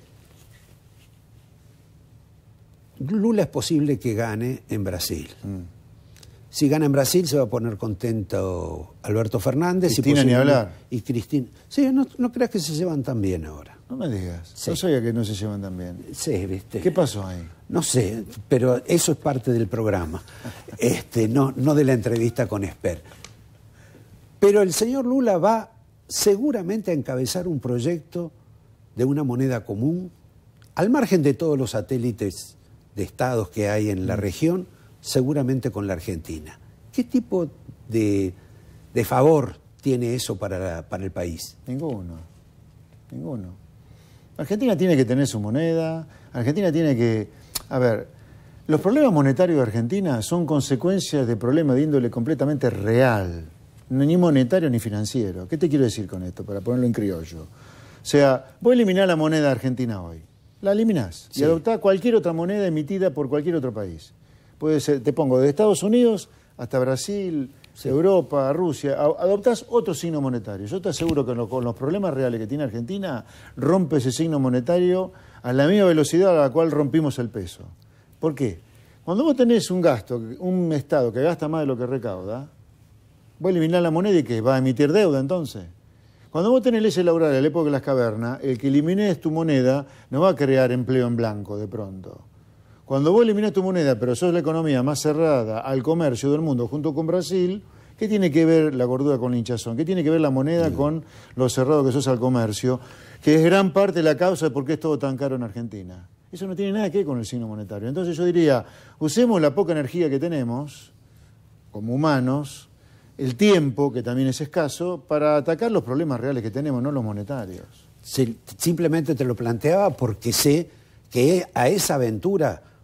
Lula es posible que gane en Brasil. Mm. Si gana en Brasil se va a poner contento Alberto Fernández. Cristina, y ni hablar. Y Cristina. Sí, no, no creas que se llevan tan bien ahora. No me digas. Sí. No sabía que no se llevan tan bien. Sí, ¿viste? ¿Qué pasó ahí? No sé, pero eso es parte del programa, este, no, no de la entrevista con Esper. Pero el señor Lula va seguramente a encabezar un proyecto de una moneda común, al margen de todos los satélites de estados que hay en la región, seguramente con la Argentina. ¿Qué tipo de, de favor tiene eso para, la, para el país? Ninguno, ninguno. Argentina tiene que tener su moneda, Argentina tiene que... A ver, los problemas monetarios de Argentina son consecuencias de problemas de índole completamente real, ni monetario ni financiero. ¿Qué te quiero decir con esto, para ponerlo en criollo? O sea, voy a eliminar la moneda argentina hoy. La eliminás sí. y adoptás cualquier otra moneda emitida por cualquier otro país. Puede ser, te pongo, de Estados Unidos hasta Brasil, sí. Europa, Rusia, adoptás otro signo monetario. Yo te aseguro que con los problemas reales que tiene Argentina, rompe ese signo monetario a la misma velocidad a la cual rompimos el peso. ¿Por qué? Cuando vos tenés un gasto, un Estado que gasta más de lo que recauda, voy a eliminar la moneda y ¿qué? ¿Va a emitir deuda entonces? Cuando vos tenés leyes laborales de la época de las cavernas, el que elimines tu moneda no va a crear empleo en blanco de pronto. Cuando vos eliminás tu moneda, pero sos la economía más cerrada al comercio del mundo junto con Brasil, ¿qué tiene que ver la gordura con la hinchazón? ¿Qué tiene que ver la moneda sí. con lo cerrado que sos al comercio? Que es gran parte de la causa de por qué es todo tan caro en Argentina. Eso no tiene nada que ver con el signo monetario. Entonces yo diría, usemos la poca energía que tenemos, como humanos, el tiempo, que también es escaso, para atacar los problemas reales que tenemos, no los monetarios. Sí, simplemente te lo planteaba porque sé que a esa aventura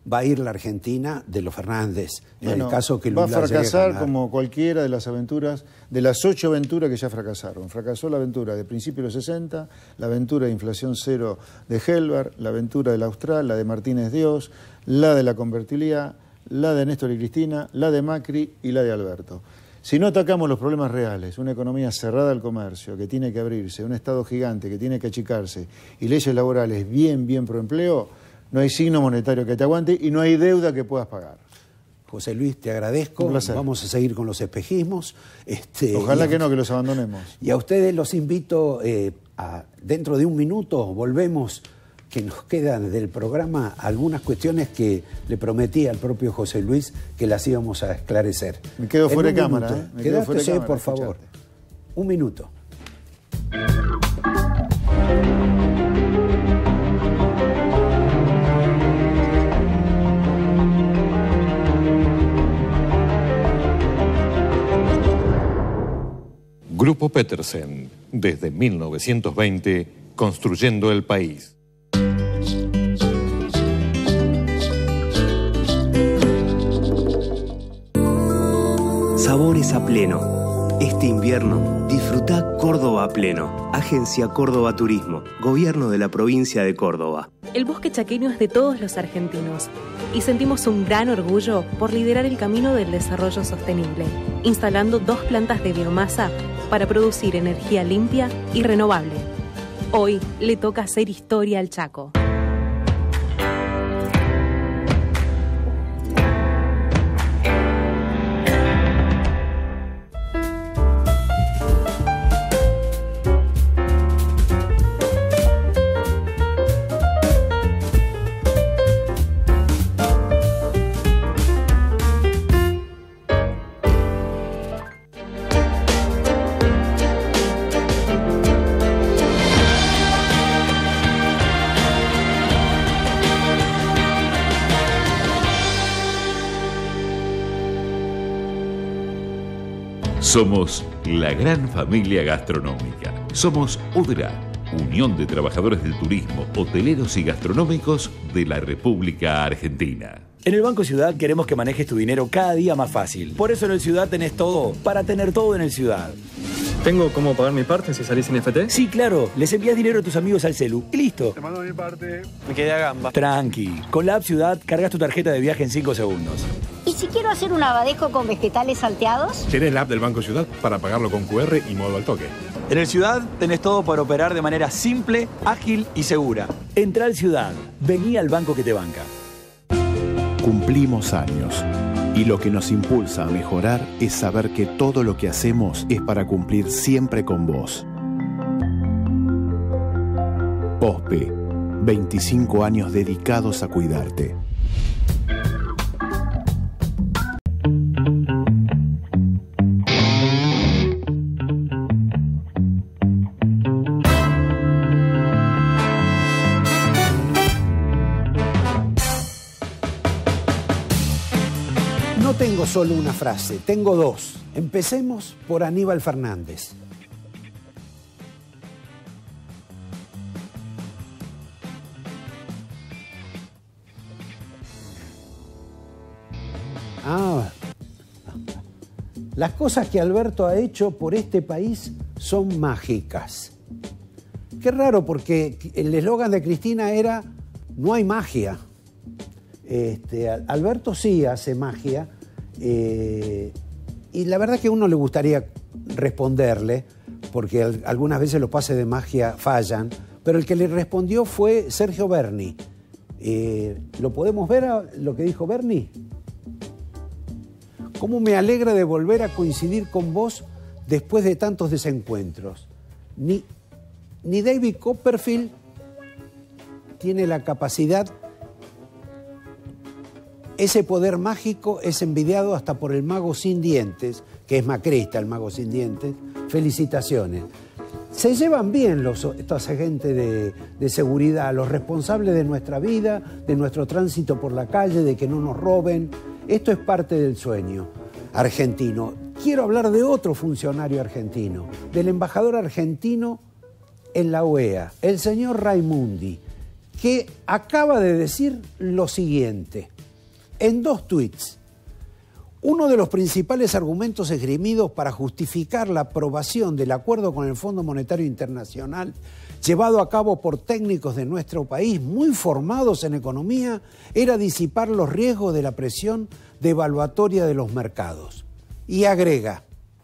va a ir la Argentina de los Fernández, en bueno, el caso que va a Lula llegue fracasar ganar. como cualquiera de las aventuras, de las ocho aventuras que ya fracasaron. Fracasó la aventura de principios de los sesenta, la aventura de inflación cero de Helbar, la aventura del Austral, la de Martínez Dios, la de la convertibilidad, la de Néstor y Cristina, la de Macri y la de Alberto. Si no atacamos los problemas reales, una economía cerrada al comercio que tiene que abrirse, un Estado gigante que tiene que achicarse y leyes laborales bien, bien pro empleo, no hay signo monetario que te aguante y no hay deuda que puedas pagar. José Luis, te agradezco. Un placer. Vamos a seguir con los espejismos. Este, Ojalá y, que no, que los abandonemos. Y a ustedes los invito eh, a, dentro de un minuto, volvemos, que nos quedan del programa algunas cuestiones que le prometí al propio José Luis que las íbamos a esclarecer. Me quedo En fuera un de cámara, minuto. ¿eh? Me quedo fuera de Quédate, cámara, por favor. escuchate. Un minuto. Grupo Petersen, desde mil novecientos veinte, construyendo el país. Sabores a pleno. Este invierno, disfruta Córdoba a pleno. Agencia Córdoba Turismo, Gobierno de la Provincia de Córdoba. El bosque chaqueño es de todos los argentinos y sentimos un gran orgullo por liderar el camino del desarrollo sostenible, instalando dos plantas de biomasa para producir energía limpia y renovable. Hoy le toca hacer historia al Chaco. Somos la gran familia gastronómica. Somos UDRA, Unión de Trabajadores del Turismo, Hoteleros y Gastronómicos de la República Argentina. En el Banco Ciudad queremos que manejes tu dinero cada día más fácil. Por eso en el Ciudad tenés todo, para tener todo en el Ciudad. ¿Tengo cómo pagar mi parte si salís sin F T? Sí, claro. Les envías dinero a tus amigos al celu y listo. Te mando mi parte. Me quedé a gamba. Tranqui. Con la app Ciudad cargas tu tarjeta de viaje en cinco segundos. ¿Y si quiero hacer un abadejo con vegetales salteados? Tenés la app del Banco Ciudad para pagarlo con cu erre y modo al toque. En el Ciudad tenés todo para operar de manera simple, ágil y segura. Entra al Ciudad. Vení al banco que te banca. Cumplimos años. Y lo que nos impulsa a mejorar es saber que todo lo que hacemos es para cumplir siempre con vos. O S P E, veinticinco años dedicados a cuidarte. No tengo solo una frase, tengo dos. Empecemos por Aníbal Fernández. Ah, las cosas que Alberto ha hecho por este país son mágicas. Qué raro, porque el eslogan de Cristina era no hay magia. Este, Alberto sí hace magia, eh, y la verdad que a uno le gustaría responderle, porque al, algunas veces los pases de magia fallan, pero el que le respondió fue Sergio Berni. Eh, ¿Lo podemos ver a lo que dijo Berni? ¿Cómo me alegra de volver a coincidir con vos después de tantos desencuentros? Ni, ni David Copperfield tiene la capacidad. Ese poder mágico es envidiado hasta por el mago sin dientes, que es macrista, el mago sin dientes. Felicitaciones. Se llevan bien los, estos agentes de, de seguridad, los responsables de nuestra vida, de nuestro tránsito por la calle, de que no nos roben. Esto es parte del sueño argentino. Quiero hablar de otro funcionario argentino, del embajador argentino en la O E A, el señor Raimundi, que acaba de decir lo siguiente. en dos tuits. Uno de los principales argumentos esgrimidos para justificar la aprobación del acuerdo con el Fondo Monetario Internacional, llevado a cabo por técnicos de nuestro país muy formados en economía, era disipar los riesgos de la presión devaluatoria de los mercados. Y agrega: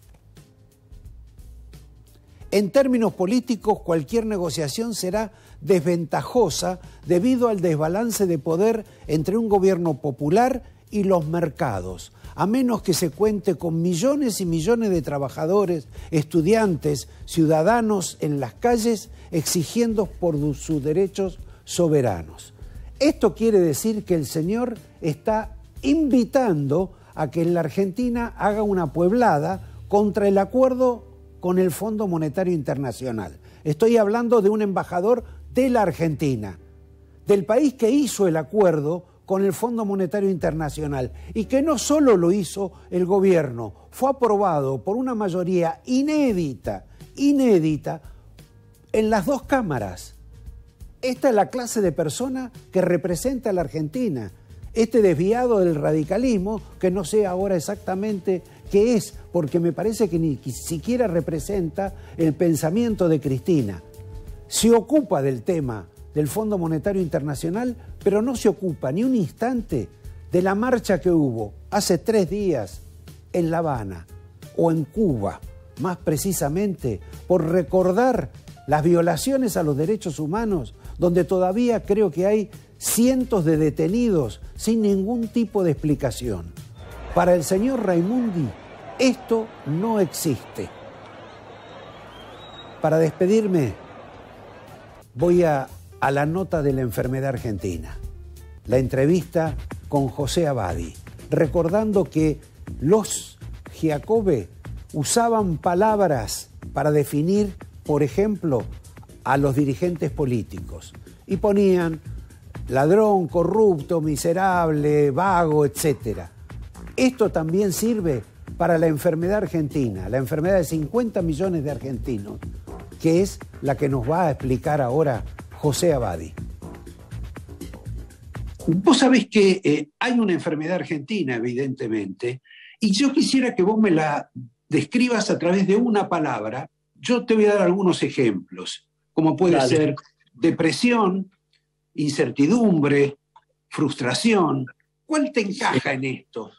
en términos políticos, cualquier negociación será desventajosa debido al desbalance de poder entre un gobierno popular y los mercados, a menos que se cuente con millones y millones de trabajadores, estudiantes, ciudadanos en las calles exigiendo por sus derechos soberanos. Esto quiere decir que el señor está invitando a que en la Argentina haga una pueblada contra el acuerdo con el Fondo Monetario Internacional. Estoy hablando de un embajador de la Argentina, del país que hizo el acuerdo con el Fondo Monetario Internacional y que no solo lo hizo el gobierno, fue aprobado por una mayoría inédita, inédita, en las dos cámaras. Esta es la clase de persona que representa a la Argentina, este desviado del radicalismo, que no sé ahora exactamente qué es, porque me parece que ni siquiera representa el pensamiento de Cristina. Se ocupa del tema del Fondo Monetario Internacional, pero no se ocupa ni un instante de la marcha que hubo hace tres días en La Habana o en Cuba, más precisamente por recordar las violaciones a los derechos humanos, donde todavía creo que hay cientos de detenidos sin ningún tipo de explicación. Para el señor Raimundi, esto no existe. Para despedirme, voy a, a la nota de la enfermedad argentina, la entrevista con José Abadi, recordando que los Giacobbe usaban palabras para definir, por ejemplo, a los dirigentes políticos, y ponían ladrón, corrupto, miserable, vago, etcétera. Esto también sirve para la enfermedad argentina, la enfermedad de cincuenta millones de argentinos, que es la que nos va a explicar ahora José Abadi. Vos sabés que eh, hay una enfermedad argentina, evidentemente, y yo quisiera que vos me la describas a través de una palabra. Yo te voy a dar algunos ejemplos, como puede Dale. ser depresión, incertidumbre, frustración. ¿Cuál te encaja sí. en esto?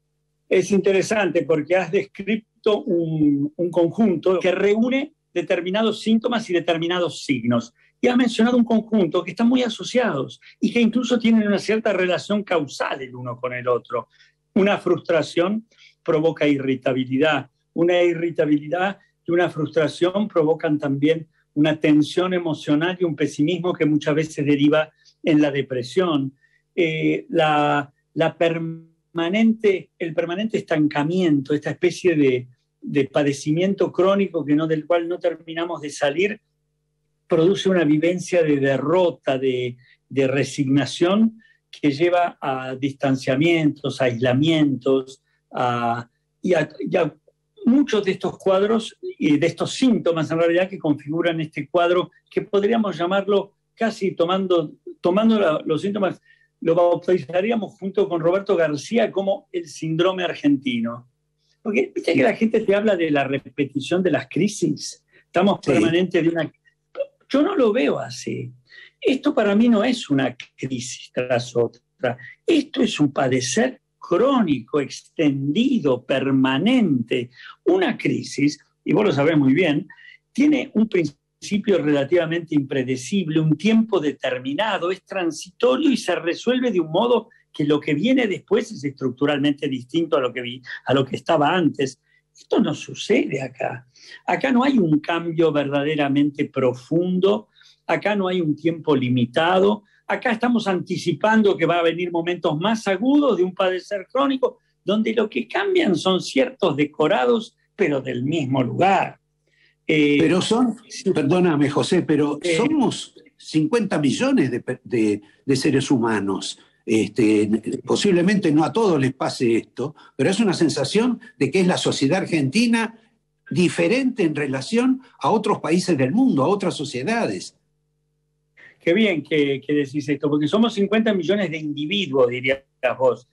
Es interesante porque has descrito un, un conjunto que reúne determinados síntomas y determinados signos. Y has mencionado un conjunto que están muy asociados y que incluso tienen una cierta relación causal el uno con el otro. Una frustración provoca irritabilidad. Una irritabilidad y una frustración provocan también una tensión emocional y un pesimismo que muchas veces deriva en la depresión. Eh, la, la permanente, el permanente estancamiento, esta especie de, de padecimiento crónico que no, del cual no terminamos de salir, produce una vivencia de derrota, de, de resignación que lleva a distanciamientos, a aislamientos, a, y, a, y a muchos de estos cuadros y de estos síntomas en realidad que configuran este cuadro que podríamos llamarlo casi tomando, tomando la, los síntomas, lo bautizaríamos junto con Roberto García como el síndrome argentino. Porque viste que la gente te habla de la repetición de las crisis. Estamos sí. permanentes de una... Yo no lo veo así. Esto para mí no es una crisis tras otra. Esto es un padecer crónico, extendido, permanente. Una crisis, y vos lo sabés muy bien, tiene un principio relativamente impredecible, un tiempo determinado, es transitorio y se resuelve de un modo que lo que viene después es estructuralmente distinto a lo que, vi, a lo que estaba antes. Esto no sucede acá. Acá no hay un cambio verdaderamente profundo, acá no hay un tiempo limitado, acá estamos anticipando que va a venir momentos más agudos de un padecer crónico, donde lo que cambian son ciertos decorados, pero del mismo lugar. Eh, pero son, perdóname José, pero eh, somos cincuenta millones de, de, de seres humanos. Este, posiblemente no a todos les pase esto, pero es una sensación de que es la sociedad argentina diferente en relación a otros países del mundo, a otras sociedades. Qué bien que, que decís esto, porque somos cincuenta millones de individuos, dirías vos.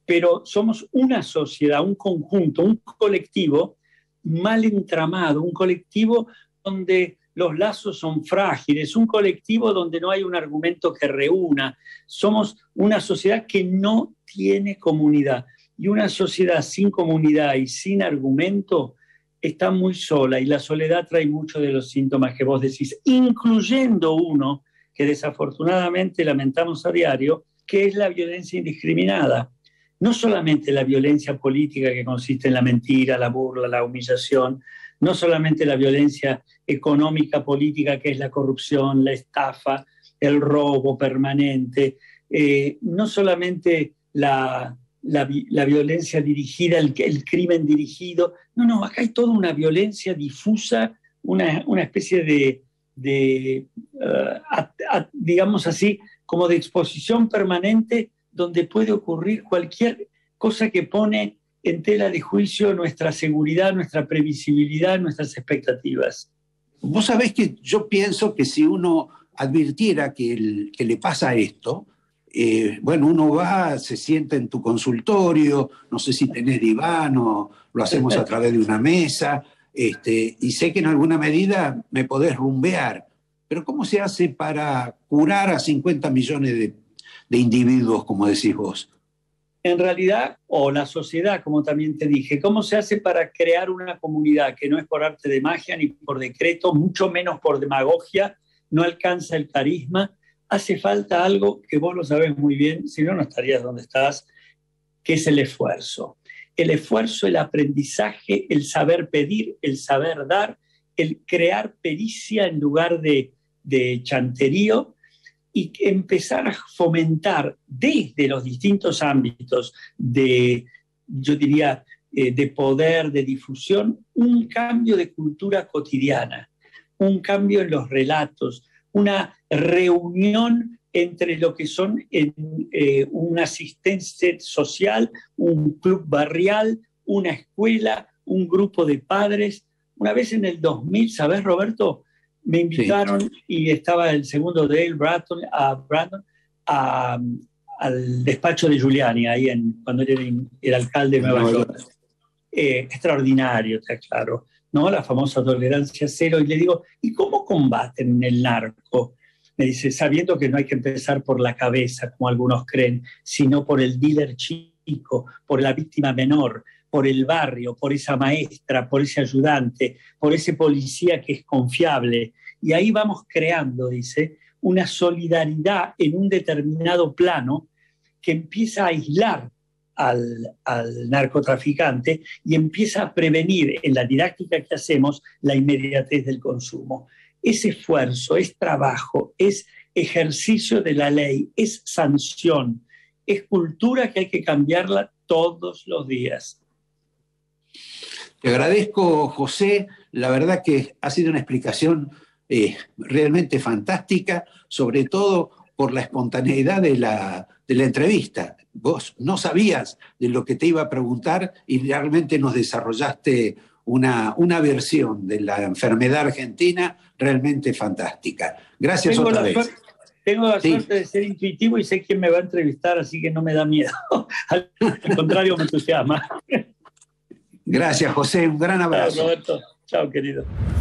pero somos una sociedad, un conjunto, un colectivo mal entramado, un colectivo donde los lazos son frágiles, un colectivo donde no hay un argumento que reúna. Somos una sociedad que no tiene comunidad. Y una sociedad sin comunidad y sin argumento está muy sola, y la soledad trae muchos de los síntomas que vos decís, incluyendo uno que desafortunadamente lamentamos a diario, que es la violencia indiscriminada. No solamente la violencia política que consiste en la mentira, la burla, la humillación, no solamente la violencia económica política que es la corrupción, la estafa, el robo permanente, eh, no solamente la, la, la violencia dirigida, el, el crimen dirigido, no, no, acá hay toda una violencia difusa, una, una especie de, de uh, a, a, digamos así, como de exposición permanente donde puede ocurrir cualquier cosa que pone en tela de juicio nuestra seguridad, nuestra previsibilidad, nuestras expectativas. Vos sabés que yo pienso que si uno advirtiera que, el, que le pasa esto, eh, bueno, uno va, se sienta en tu consultorio, no sé si tenés diván o lo hacemos a través de una mesa, este, y sé que en alguna medida me podés rumbear, pero ¿cómo se hace para curar a cincuenta millones de, de individuos, como decís vos? En realidad, o la sociedad, como también te dije, ¿cómo se hace para crear una comunidad que no es por arte de magia ni por decreto, mucho menos por demagogia, no alcanza el carisma? Hace falta algo que vos lo sabés muy bien, si no, no estarías donde estás, que es el esfuerzo. El esfuerzo, el aprendizaje, el saber pedir, el saber dar, el crear pericia en lugar de, de chanterío, y empezar a fomentar desde los distintos ámbitos de, yo diría, eh, de poder, de difusión, un cambio de cultura cotidiana, un cambio en los relatos, una reunión entre lo que son en, eh, un asistente social, un club barrial, una escuela, un grupo de padres. Una vez en el dos mil, ¿sabés, Roberto? Me invitaron, sí, y estaba el segundo Dale Bratton, a Brandon a, al despacho de Giuliani, ahí en, cuando él era el alcalde de Nueva no, York. Eh, extraordinario, está claro, ¿no? La famosa tolerancia cero. Y le digo, ¿y cómo combaten el narco? Me dice, sabiendo que no hay que empezar por la cabeza, como algunos creen, sino por el dealer chico, por la víctima menor, por el barrio, por esa maestra, por ese ayudante, por ese policía que es confiable. Y ahí vamos creando, dice, una solidaridad en un determinado plano que empieza a aislar al, al narcotraficante y empieza a prevenir en la didáctica que hacemos la inmediatez del consumo. Es esfuerzo, es trabajo, es ejercicio de la ley, es sanción, es cultura que hay que cambiarla todos los días. Te agradezco, José. La verdad que ha sido una explicación eh, realmente fantástica, sobre todo por la espontaneidad de la, de la entrevista. Vos no sabías de lo que te iba a preguntar y realmente nos desarrollaste una, una versión de la enfermedad argentina realmente fantástica. Gracias tengo otra la vez. Suerte, tengo la sí. suerte de ser intuitivo y sé quién me va a entrevistar, así que no me da miedo. Al contrario, me entusiasma. Gracias, José. Un gran abrazo. Chao, Roberto. Chao, querido.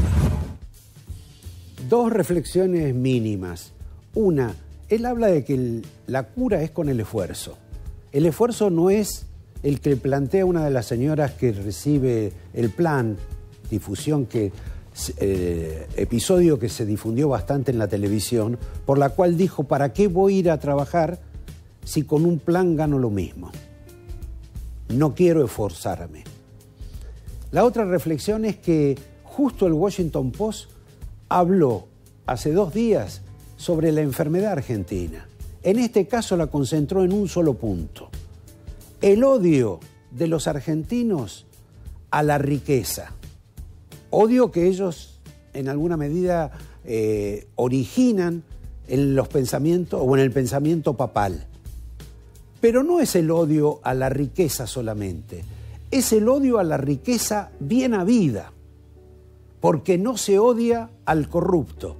Dos reflexiones mínimas. Una, él habla de que el, la cura es con el esfuerzo. El esfuerzo no es el que plantea una de las señoras que recibe el plan, difusión que, eh, episodio que se difundió bastante en la televisión, por la cual dijo, ¿para qué voy a ir a trabajar si con un plan gano lo mismo? No quiero esforzarme. La otra reflexión es que justo el Washington Post habló hace dos días sobre la enfermedad argentina. En este caso la concentró en un solo punto. El odio de los argentinos a la riqueza. Odio que ellos en alguna medida eh, originan en los pensamientos o en el pensamiento papal. Pero no es el odio a la riqueza solamente. Es el odio a la riqueza bien habida, porque no se odia al corrupto,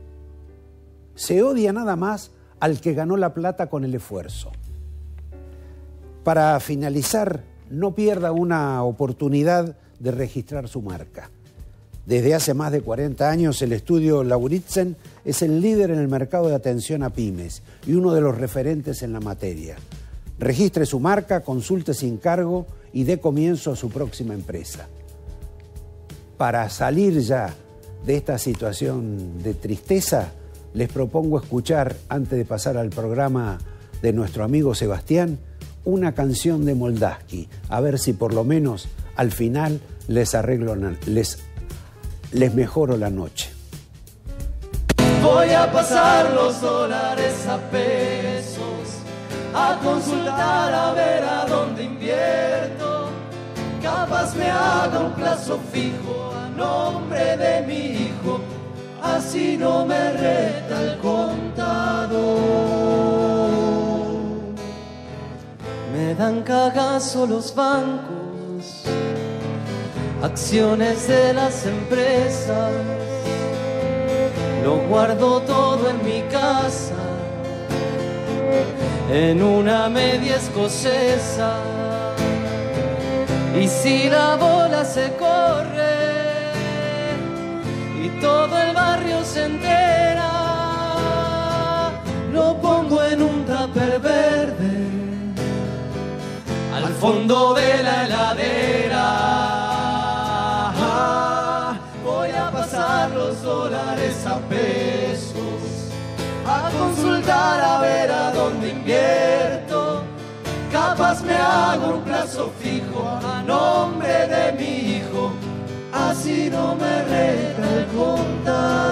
se odia nada más al que ganó la plata con el esfuerzo. Para finalizar, no pierda una oportunidad de registrar su marca. Desde hace más de cuarenta años, el estudio Lauritzen es el líder en el mercado de atención a pymes y uno de los referentes en la materia. Registre su marca, consulte sin cargo y dé comienzo a su próxima empresa. Para salir ya de esta situación de tristeza, les propongo escuchar, antes de pasar al programa de nuestro amigo Sebastián, una canción de Moldaski, a ver si por lo menos al final les arreglo, les, les mejoro la noche. Voy a pasar los dólares a pesos, a consultar a ver a dónde invierto. Capaz me haga un plazo fijo a nombre de mi hijo, así no me reta el contador. Me dan cagazo los bancos, acciones de las empresas, lo guardo todo en mi casa, en una media escocesa. Y si la bola se corre y todo el barrio se entera, lo pongo en un tupper verde al fondo de la heladera. Voy a pasar los dólares a pesos, a consultar a ver a dónde invierto. Capaz me hago un plazo fijo a nombre de mi hijo, así no me reta el contador.